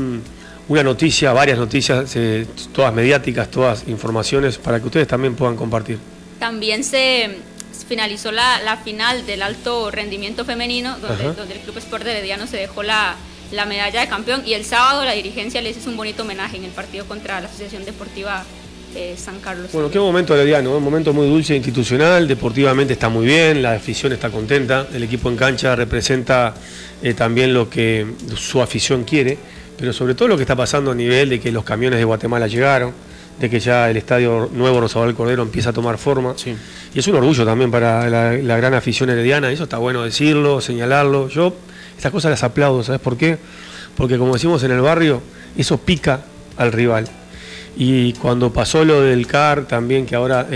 una noticia, varias noticias, todas mediáticas, todas informaciones, para que ustedes también puedan compartir. También se finalizó la final del alto rendimiento femenino, donde el Club Sport de Herediano se dejó la medalla de campeón, y el sábado la dirigencia les hizo un bonito homenaje en el partido contra la Asociación Deportiva San Carlos. Bueno, qué momento Herediano, un momento muy dulce, institucional, deportivamente está muy bien, la afición está contenta, el equipo en cancha representa también lo que su afición quiere, pero sobre todo lo que está pasando a nivel de que los camiones de Guatemala llegaron, de que ya el estadio nuevo Rosabal Cordero empieza a tomar forma. Sí. Y es un orgullo también para la gran afición herediana, eso está bueno decirlo, señalarlo. Yo estas cosas las aplaudo, ¿sabes por qué? Porque como decimos en el barrio, eso pica al rival. Y cuando pasó lo del CAR también, que ahora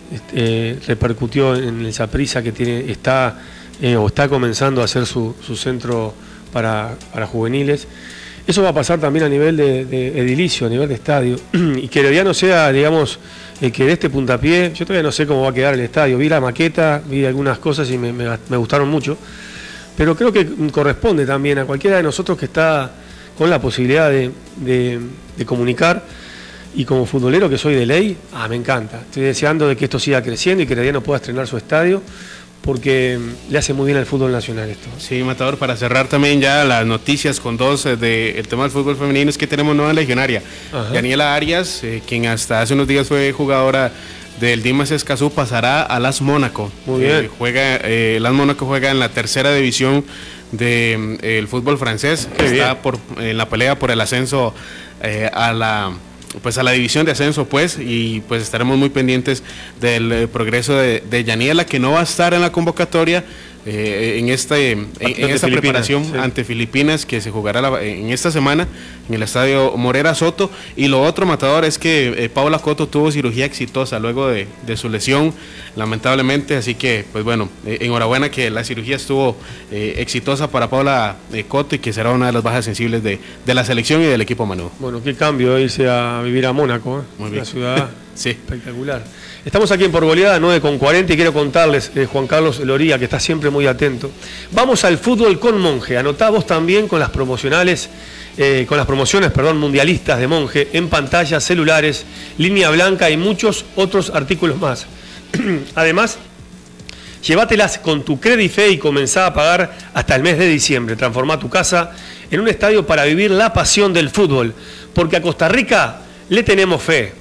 repercutió en el Saprissa, que está comenzando a hacer su centro para juveniles. Eso va a pasar también a nivel de edilicio, a nivel de estadio, y que Herediano sea, digamos, que de este puntapié. Yo todavía no sé cómo va a quedar el estadio, vi la maqueta, vi algunas cosas y me gustaron mucho, pero creo que corresponde también a cualquiera de nosotros que está con la posibilidad de comunicar, y como futbolero que soy de ley, me encanta, estoy deseando de que esto siga creciendo y que Herediano pueda estrenar su estadio, porque le hace muy bien al fútbol nacional esto. Sí, Matador, para cerrar también ya las noticias con dos del tema del fútbol femenino, es que tenemos nueva legionaria. Daniela Arias, quien hasta hace unos días fue jugadora del Dimas Escazú, pasará a Las Mónaco. Muy bien. Las Mónaco juega en la tercera división del fútbol francés, que está en la pelea por el ascenso a la división de ascenso, y pues estaremos muy pendientes del progreso de Yaniela, que no va a estar en la convocatoria en esta preparación ante Filipinas, que se jugará en esta semana en el estadio Morera Soto. Y lo otro, Matador, es que Paula Coto tuvo cirugía exitosa luego de su lesión, lamentablemente, así que pues bueno, enhorabuena que la cirugía estuvo exitosa para Paula Coto, y que será una de las bajas sensibles de la selección y del equipo Manu. Bueno, qué cambio irse a vivir a Mónaco, una ciudad espectacular. Estamos aquí en Por Goleada, 9:40, y quiero contarles, Juan Carlos Loría, que está siempre muy atento. Vamos al fútbol con Monje. Anotá vos también con las promociones mundialistas de Monje, en pantallas, celulares, línea blanca y muchos otros artículos más. Además, llévatelas con tu Credife y comenzá a pagar hasta el mes de diciembre. Transformá tu casa en un estadio para vivir la pasión del fútbol, porque a Costa Rica le tenemos fe.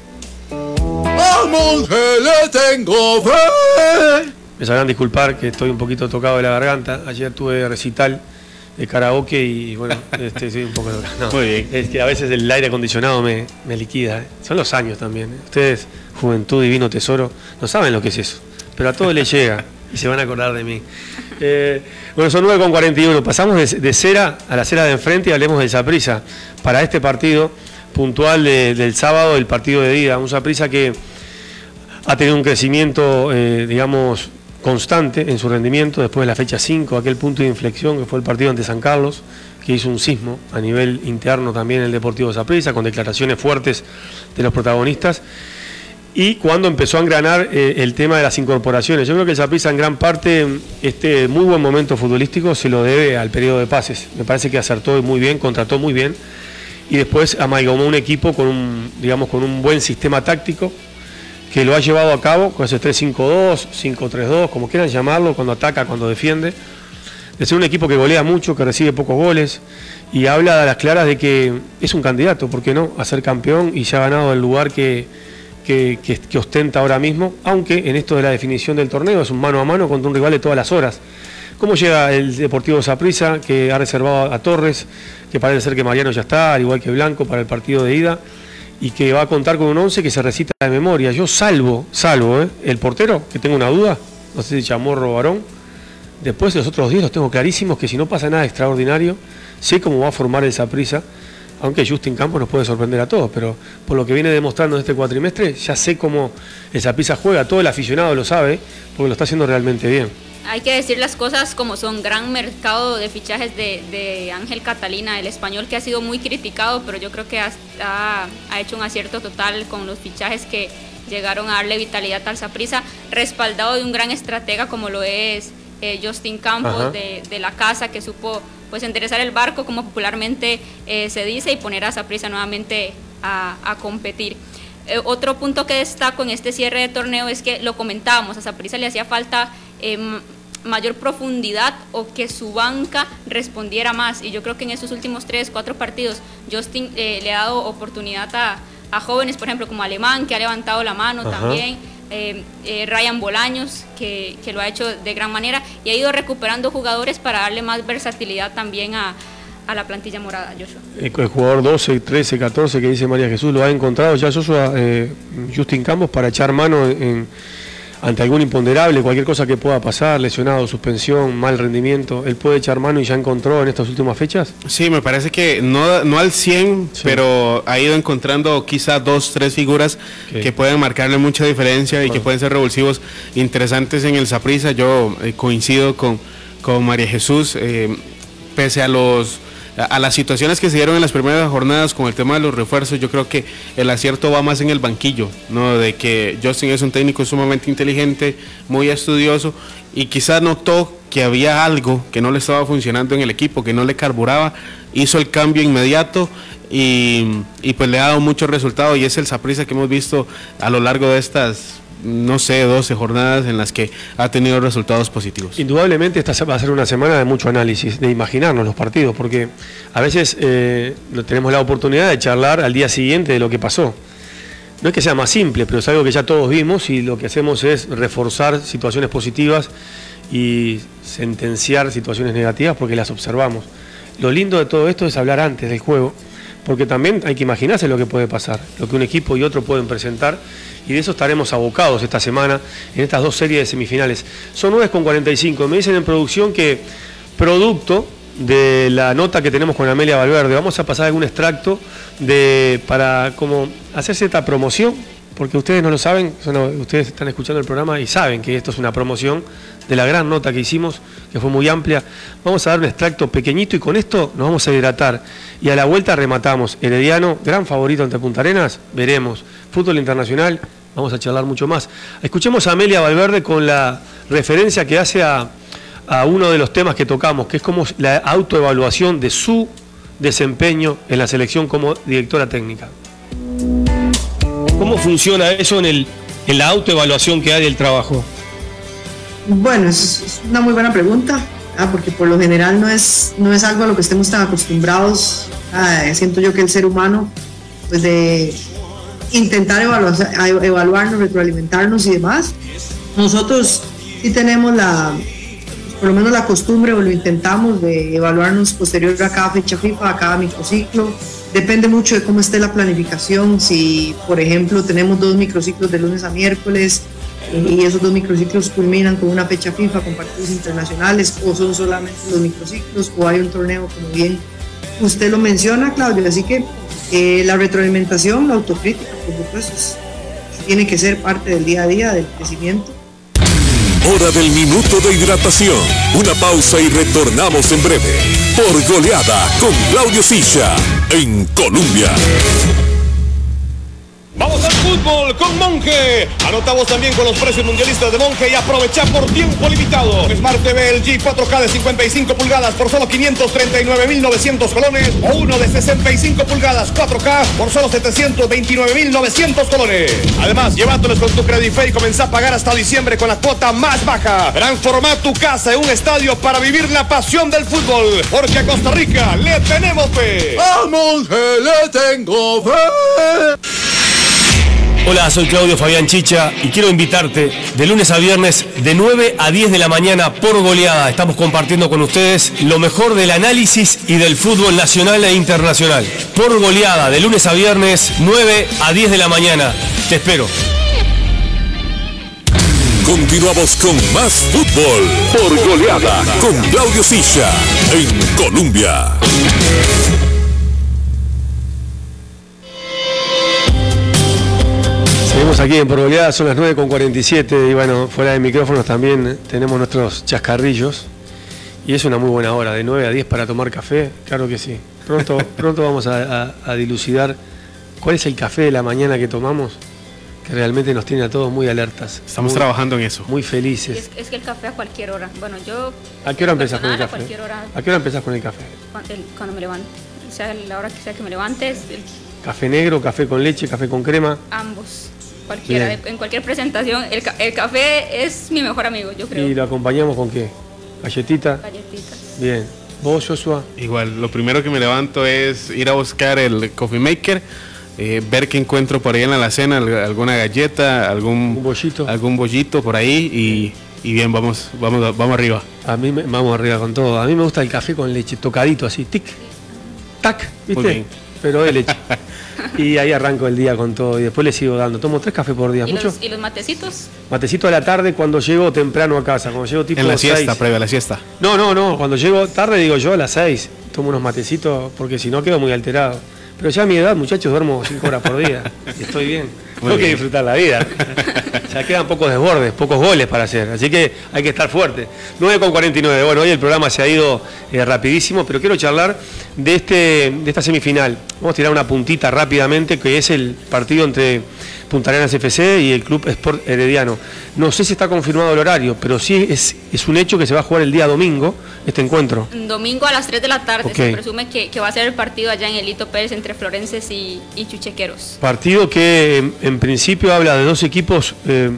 ¡A Monje le tengo fe! Me sabrán disculpar que estoy un poquito tocado de la garganta. Ayer tuve recital de karaoke y bueno, soy un poco tocado. Muy bien. Es que a veces el aire acondicionado me liquida. Son los años también. Ustedes, juventud, divino tesoro, no saben lo que es eso, pero a todos les llega y se van a acordar de mí. Bueno, son 9:41. Pasamos de cera a la cera de enfrente y hablemos del Saprissa para este partido puntual del sábado, el partido de ida. Un Saprissa que ha tenido un crecimiento, digamos, constante en su rendimiento después de la fecha 5, aquel punto de inflexión que fue el partido ante San Carlos, que hizo un sismo a nivel interno también en el Deportivo Saprissa, con declaraciones fuertes de los protagonistas. Y cuando empezó a engranar el tema de las incorporaciones, yo creo que el Saprissa en gran parte este muy buen momento futbolístico se lo debe al periodo de pases. Me parece que acertó muy bien, contrató muy bien, y después amalgamó un equipo con un buen sistema táctico que lo ha llevado a cabo con ese 3-5-2, 5-3-2, como quieran llamarlo, cuando ataca, cuando defiende, de ser un equipo que golea mucho, que recibe pocos goles, y habla a las claras de que es un candidato, ¿por qué no?, a ser campeón, y ya ha ganado el lugar que ostenta ahora mismo, aunque en esto de la definición del torneo es un mano a mano contra un rival de todas las horas. ¿Cómo llega el Deportivo Saprissa, que ha reservado a Torres, que parece ser que Mariano ya está, al igual que Blanco, para el partido de ida? y que va a contar con un 11 que se recita de memoria. Yo salvo el portero, que tengo una duda, no sé si Chamorro o Barón. Después los otros 10 los tengo clarísimos, que si no pasa nada extraordinario, sé cómo va a formar el Saprissa, aunque Justin Campos nos puede sorprender a todos, pero por lo que viene demostrando en este cuatrimestre, ya sé cómo el Saprissa juega, todo el aficionado lo sabe, porque lo está haciendo realmente bien. Hay que decir las cosas como son. Gran mercado de fichajes de Ángel Catalina, el español, que ha sido muy criticado, pero yo creo que ha hecho un acierto total con los fichajes que llegaron a darle vitalidad al Saprissa, respaldado de un gran estratega como lo es Justin Campos de la casa, que supo pues enderezar el barco, como popularmente se dice, y poner a Saprissa nuevamente a competir. Otro punto que destaco en este cierre de torneo es que lo comentábamos, a Saprissa le hacía falta mayor profundidad o que su banca respondiera más, y yo creo que en estos últimos 3-4 partidos Justin le ha dado oportunidad a jóvenes, por ejemplo como Alemán, que ha levantado la mano también, Ryan Bolaños, que lo ha hecho de gran manera y ha ido recuperando jugadores para darle más versatilidad también a la plantilla morada. Joshua. El jugador 12, 13, 14 que dice María Jesús, lo ha encontrado ya Joshua, Justin Campos, para echar mano ante algún imponderable, cualquier cosa que pueda pasar, lesionado, suspensión, mal rendimiento. ¿Él puede echar mano y ya encontró en estas últimas fechas? Sí, me parece que no al 100, sí, pero ha ido encontrando quizá 2, 3 figuras que pueden marcarle mucha diferencia y que pueden ser revulsivos interesantes en el Saprissa. Yo coincido con María Jesús, pese a las situaciones que se dieron en las primeras jornadas con el tema de los refuerzos. Yo creo que el acierto va más en el banquillo, ¿no? De que Justin es un técnico sumamente inteligente, muy estudioso, y quizás notó que había algo que no le estaba funcionando en el equipo, que no le carburaba, hizo el cambio inmediato y pues le ha dado muchos resultados, y es el Saprissa que hemos visto a lo largo de estas, no sé, 12 jornadas en las que ha tenido resultados positivos. Indudablemente esta va a ser una semana de mucho análisis, de imaginarnos los partidos, porque a veces no tenemos la oportunidad de charlar al día siguiente de lo que pasó. No es que sea más simple, pero es algo que ya todos vimos, y lo que hacemos es reforzar situaciones positivas y sentenciar situaciones negativas porque las observamos. Lo lindo de todo esto es hablar antes del juego, porque también hay que imaginarse lo que puede pasar, lo que un equipo y otro pueden presentar, y de eso estaremos abocados esta semana en estas 2 series de semifinales. Son 9:45, me dicen en producción que producto de la nota que tenemos con Amelia Valverde, vamos a pasar algún extracto para como hacerse esta promoción, porque ustedes no lo saben, ustedes están escuchando el programa y saben que esto es una promoción de la gran nota que hicimos, que fue muy amplia. Vamos a dar un extracto pequeñito y con esto nos vamos a hidratar. Y a la vuelta rematamos. Herediano, gran favorito ante Punta Arenas, veremos. Fútbol internacional, vamos a charlar mucho más. Escuchemos a Amelia Valverde con la referencia que hace a uno de los temas que tocamos, que es como la autoevaluación de su desempeño en la selección como directora técnica. ¿Cómo funciona eso en la autoevaluación que hay del trabajo? Bueno, es una muy buena pregunta, porque por lo general no es algo a lo que estemos tan acostumbrados. Siento yo que el ser humano, pues de intentar evaluarnos, retroalimentarnos y demás, nosotros sí tenemos por lo menos la costumbre, o lo intentamos, de evaluarnos posterior a cada fecha FIFA, a cada microciclo. Depende mucho de cómo esté la planificación. Si, por ejemplo, tenemos 2 microciclos de lunes a miércoles y esos 2 microciclos culminan con una fecha FIFA, con partidos internacionales, o son solamente los microciclos, o hay un torneo, como bien usted lo menciona, Claudio. Así que la retroalimentación, la autocrítica, por supuesto, tiene que ser parte del día a día, del crecimiento. Hora del minuto de hidratación. Una pausa y retornamos en breve. Por Goleada con Claudio Silla en Colombia. Vamos al fútbol con Monge. Anotamos también con los precios mundialistas de Monge y aprovecha por tiempo limitado. Smart TV LG 4K de 55 pulgadas por solo 539.900 colones, o uno de 65 pulgadas 4K por solo 729.900 colones. Además, llévatelos con tu Credife y comenzá a pagar hasta diciembre con la cuota más baja. Transforma tu casa en un estadio para vivir la pasión del fútbol, porque a Costa Rica le tenemos fe. A Monge le tengo fe. Hola, soy Claudio Fabián Chicha y quiero invitarte de lunes a viernes de 9 a 10 de la mañana por Goleada. Estamos compartiendo con ustedes lo mejor del análisis y del fútbol nacional e internacional. Por Goleada, de lunes a viernes, 9 a 10 de la mañana. Te espero. Continuamos con más fútbol por Goleada con Claudio Silla en Colombia. Seguimos aquí en Por Goleada, son las 9:47 y bueno, fuera de micrófonos también tenemos nuestros chascarrillos y es una muy buena hora, de 9 a 10 para tomar café, claro que sí. Pronto vamos a dilucidar cuál es el café de la mañana que tomamos, que realmente nos tiene a todos muy alertas. Estamos trabajando en eso. Muy felices. Es que el café a cualquier hora. Bueno, yo... ¿A qué hora empezás con el café? A cualquier hora. ¿A qué hora empezás con el café? Cuando me levante. O sea, la hora que sea que me levantes. ¿Café negro, café con leche, café con crema? Ambos. Cualquiera. En cualquier presentación. El café es mi mejor amigo, yo creo. ¿Y lo acompañamos con qué? ¿Galletita? Galletitas. Bien. ¿Vos, Joshua? Igual, lo primero que me levanto es ir a buscar el coffee maker, ver qué encuentro por ahí en la alacena, alguna galleta, algún bollito por ahí y bien, vamos arriba. Vamos arriba con todo. A mí me gusta el café con leche, tocadito así, tic, tac, ¿viste? Muy bien. Pero de leche. Y ahí arranco el día con todo y después le sigo dando. Tomo 3 cafés por día. ¿Mucho? ¿Y los matecitos? Matecito a la tarde cuando llego temprano a casa, cuando llego tipo en la 6. siesta, previa a la siesta. No, cuando llego tarde digo yo a las 6. Tomo unos matecitos porque si no quedo muy alterado. Pero ya a mi edad, muchachos, duermo 5 horas por día y estoy bien. Tengo que disfrutar la vida. Ya quedan pocos desbordes, pocos goles para hacer, así que hay que estar fuerte. 9:49, bueno, hoy el programa se ha ido rapidísimo, pero quiero charlar de esta semifinal. Vamos a tirar una puntita rápidamente, que es el partido entre Punta Arenas FC y el Club Sport Herediano. No sé si está confirmado el horario, pero sí es un hecho que se va a jugar el día domingo, este encuentro. Domingo a las 3 de la tarde, Okay. Se presume que va a ser el partido allá en el Lito Pérez entre Florenses y Chuchequeros. Partido que en principio habla de dos equipos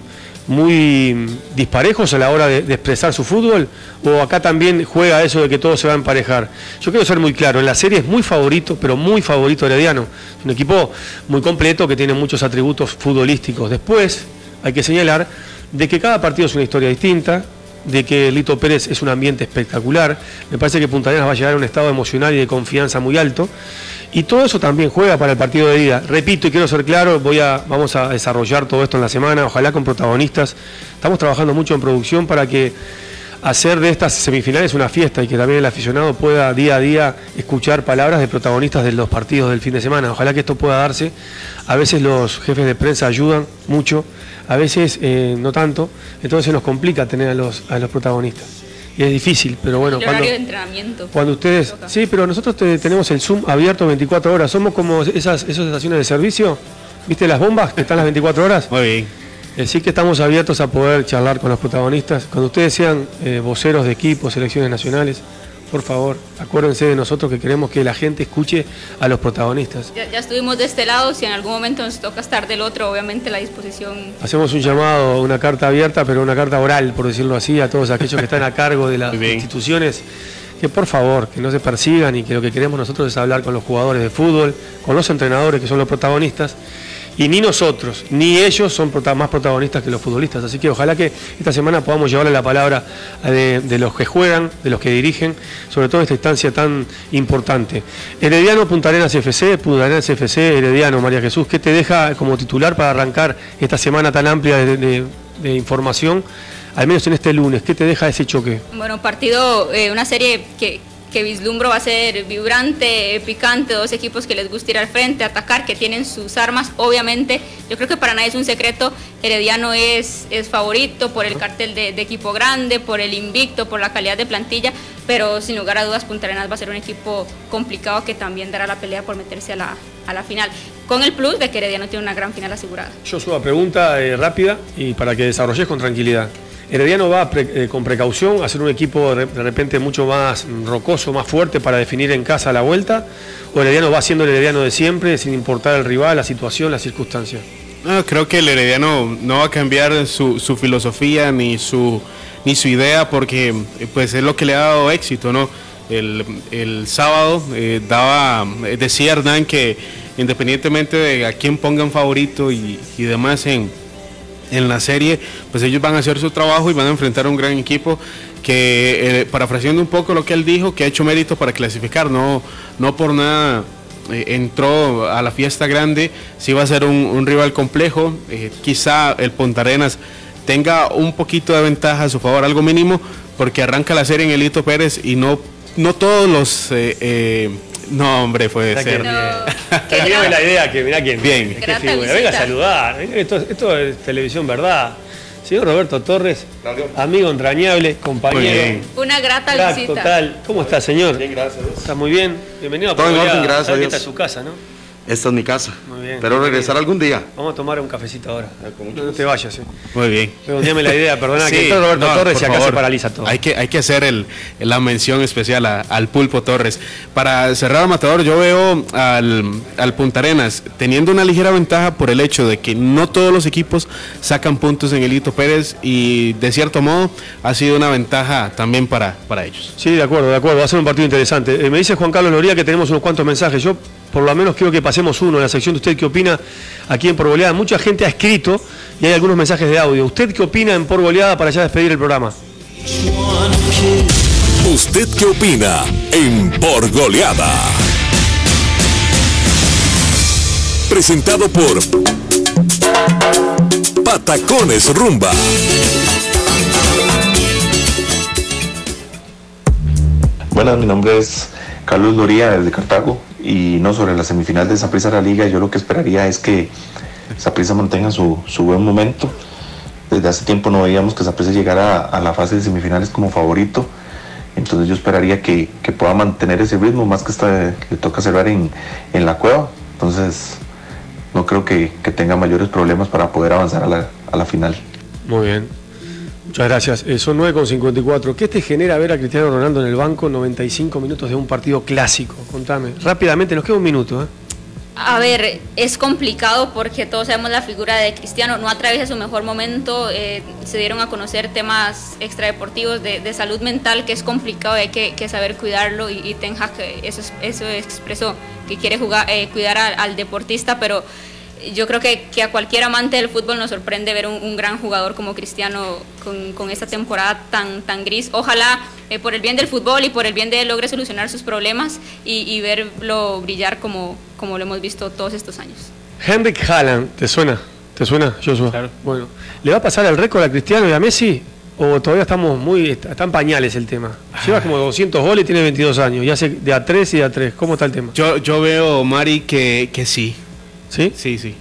muy disparejos a la hora de expresar su fútbol, o acá también juega eso de que todo se va a emparejar. Yo quiero ser muy claro, en la serie es muy favorito, pero muy favorito Herediano. Un equipo muy completo que tiene muchos atributos futbolísticos. Después hay que señalar de que cada partido es una historia distinta, de que Lito Pérez es un ambiente espectacular. Me parece que Punta Arenas va a llegar a un estado emocional y de confianza muy alto. Y todo eso también juega para el partido de ida. Repito y quiero ser claro, vamos a desarrollar todo esto en la semana, ojalá con protagonistas. Estamos trabajando mucho en producción para que hacer de estas semifinales una fiesta y que también el aficionado pueda día a día escuchar palabras de protagonistas de los partidos del fin de semana. Ojalá que esto pueda darse. A veces los jefes de prensa ayudan mucho, a veces no tanto, entonces se nos complica tener a los protagonistas. Y es difícil, pero bueno. El horario de entrenamiento. Cuando ustedes... Sí, pero nosotros tenemos el Zoom abierto 24 horas. Somos como esas estaciones de servicio, ¿viste las bombas que están las 24 horas? Muy bien. Sí que estamos abiertos a poder charlar con los protagonistas. Cuando ustedes sean voceros de equipos, selecciones nacionales, por favor, acuérdense de nosotros que queremos que la gente escuche a los protagonistas. Ya estuvimos de este lado, si en algún momento nos toca estar del otro, obviamente la disposición... Hacemos un llamado, una carta abierta, pero una carta oral, por decirlo así, a todos aquellos que están a cargo de las instituciones, que por favor, que no se persigan y que lo que queremos nosotros es hablar con los jugadores de fútbol, con los entrenadores que son los protagonistas. Y ni nosotros, ni ellos son más protagonistas que los futbolistas. Así que ojalá que esta semana podamos llevarle la palabra de los que juegan, de los que dirigen, sobre todo en esta instancia tan importante. Herediano, Punta Arenas FC, Punta Arenas FC, Herediano, María Jesús, ¿qué te deja como titular para arrancar esta semana tan amplia de información? Al menos en este lunes, ¿qué te deja ese choque? Bueno, partido, una serie que vislumbro va a ser vibrante, picante, dos equipos que les gusta ir al frente, atacar, que tienen sus armas. Obviamente, yo creo que para nadie es un secreto, Herediano es favorito por el cartel de equipo grande, por el invicto, por la calidad de plantilla, pero sin lugar a dudas Punta Arenas va a ser un equipo complicado que también dará la pelea por meterse a la final, con el plus de que Herediano tiene una gran final asegurada. Yo subo a pregunta rápida y para que desarrolles con tranquilidad. ¿Herediano va con precaución a ser un equipo de repente mucho más rocoso, más fuerte para definir en casa la vuelta? ¿O Herediano va siendo el Herediano de siempre, sin importar el rival, la situación, las circunstancias? No, creo que el Herediano no va a cambiar su filosofía ni su idea, porque pues es lo que le ha dado éxito, ¿no? El sábado decía Hernán que independientemente de a quién pongan favorito y demás en la serie, pues ellos van a hacer su trabajo y van a enfrentar a un gran equipo que, parafraseando un poco lo que él dijo, que ha hecho mérito para clasificar, no por nada entró a la fiesta grande. Sí va a ser un rival complejo, quizá el Punta Arenas tenga un poquito de ventaja a su favor, algo mínimo, porque arranca la serie en el Lito Pérez y no todos los... no, hombre, puede ser. Que lleve la idea, que mirá quién bien. Qué figura. Venga a saludar. Esto es televisión, ¿verdad? Señor Roberto Torres, amigo entrañable, compañero. Una grata visita. Total. ¿Cómo está, señor? Bien, gracias. Está muy bien. Bienvenido a Todo en orden, gracias a Dios. Esta es su casa, ¿no? Esta es mi casa. Muy bien. Pero regresar algún día. Vamos a tomar un cafecito ahora. No te vayas. Muy bien. Redondeame la idea, perdona, Sí, que entró Roberto Torres y acá favor, se paraliza todo. Hay que hacer la mención especial al Pulpo Torres. Para cerrar, Matador, yo veo al Punta Arenas teniendo una ligera ventaja por el hecho de que no todos los equipos sacan puntos en el Lito Pérez y de cierto modo ha sido una ventaja también para ellos. Sí, de acuerdo, va a ser un partido interesante. Me dice Juan Carlos Loría que tenemos unos cuantos mensajes. Yo por lo menos quiero que pasemos uno en la sección de usted qué opina aquí en Por Goleada. Mucha gente ha escrito y hay algunos mensajes de audio. ¿Usted qué opina en Por Goleada para ya despedir el programa? ¿Usted qué opina en Por Goleada? Presentado por Patacones Rumba. Buenas, mi nombre es Carlos Loría desde Cartago. Y no, sobre la semifinal de Saprissa de la Liga, yo lo que esperaría es que Saprissa mantenga su buen momento. Desde hace tiempo no veíamos que Saprissa llegara a la fase de semifinales como favorito. Entonces yo esperaría que pueda mantener ese ritmo, más que le toca cerrar en la cueva. Entonces no creo que tenga mayores problemas para poder avanzar a la final. Muy bien. Muchas gracias. Son 9:54. ¿Qué te genera ver a Cristiano Ronaldo en el banco 95 minutos de un partido clásico? Contame. Rápidamente, nos queda un minuto. A ver, es complicado porque todos sabemos la figura de Cristiano, no atraviesa su mejor momento, se dieron a conocer temas extradeportivos de salud mental que es complicado y hay que saber cuidarlo y Ten Hag eso expresó, que quiere cuidar al deportista, pero yo creo que a cualquier amante del fútbol nos sorprende ver un gran jugador como Cristiano con esta temporada tan gris. Ojalá por el bien del fútbol y por el bien de él logre solucionar sus problemas y verlo brillar como lo hemos visto todos estos años. Henrik Haaland, ¿te suena? ¿Te suena, Joshua? Claro. Bueno, ¿le va a pasar el récord a Cristiano y a Messi? ¿O todavía están pañales el tema? Lleva como 200 goles y tiene 22 años, y hace de a 3 y de a 3. ¿Cómo está el tema? Yo veo, Mari, que sí. ¿Sí? Sí, sí.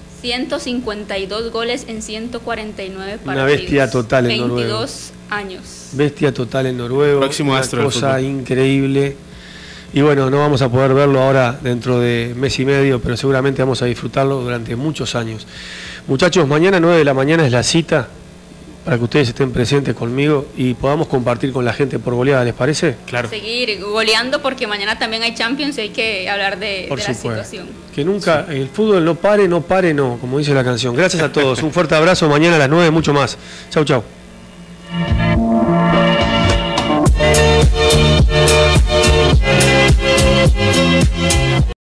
152 goles en 149 partidos. Una bestia total en Noruego. 22 años. Bestia total en Noruego. Próximo astro del cosa fútbol. increíble. Y bueno, no vamos a poder verlo ahora dentro de mes y medio, pero seguramente vamos a disfrutarlo durante muchos años. Muchachos, mañana 9 de la mañana es la cita para que ustedes estén presentes conmigo y podamos compartir con la gente Por Goleada, ¿les parece? Claro. Seguir goleando porque mañana también hay Champions y hay que hablar de la situación. Que nunca el fútbol no pare, no, como dice la canción. Gracias a todos, un fuerte abrazo, mañana a las 9, mucho más. Chau, chau.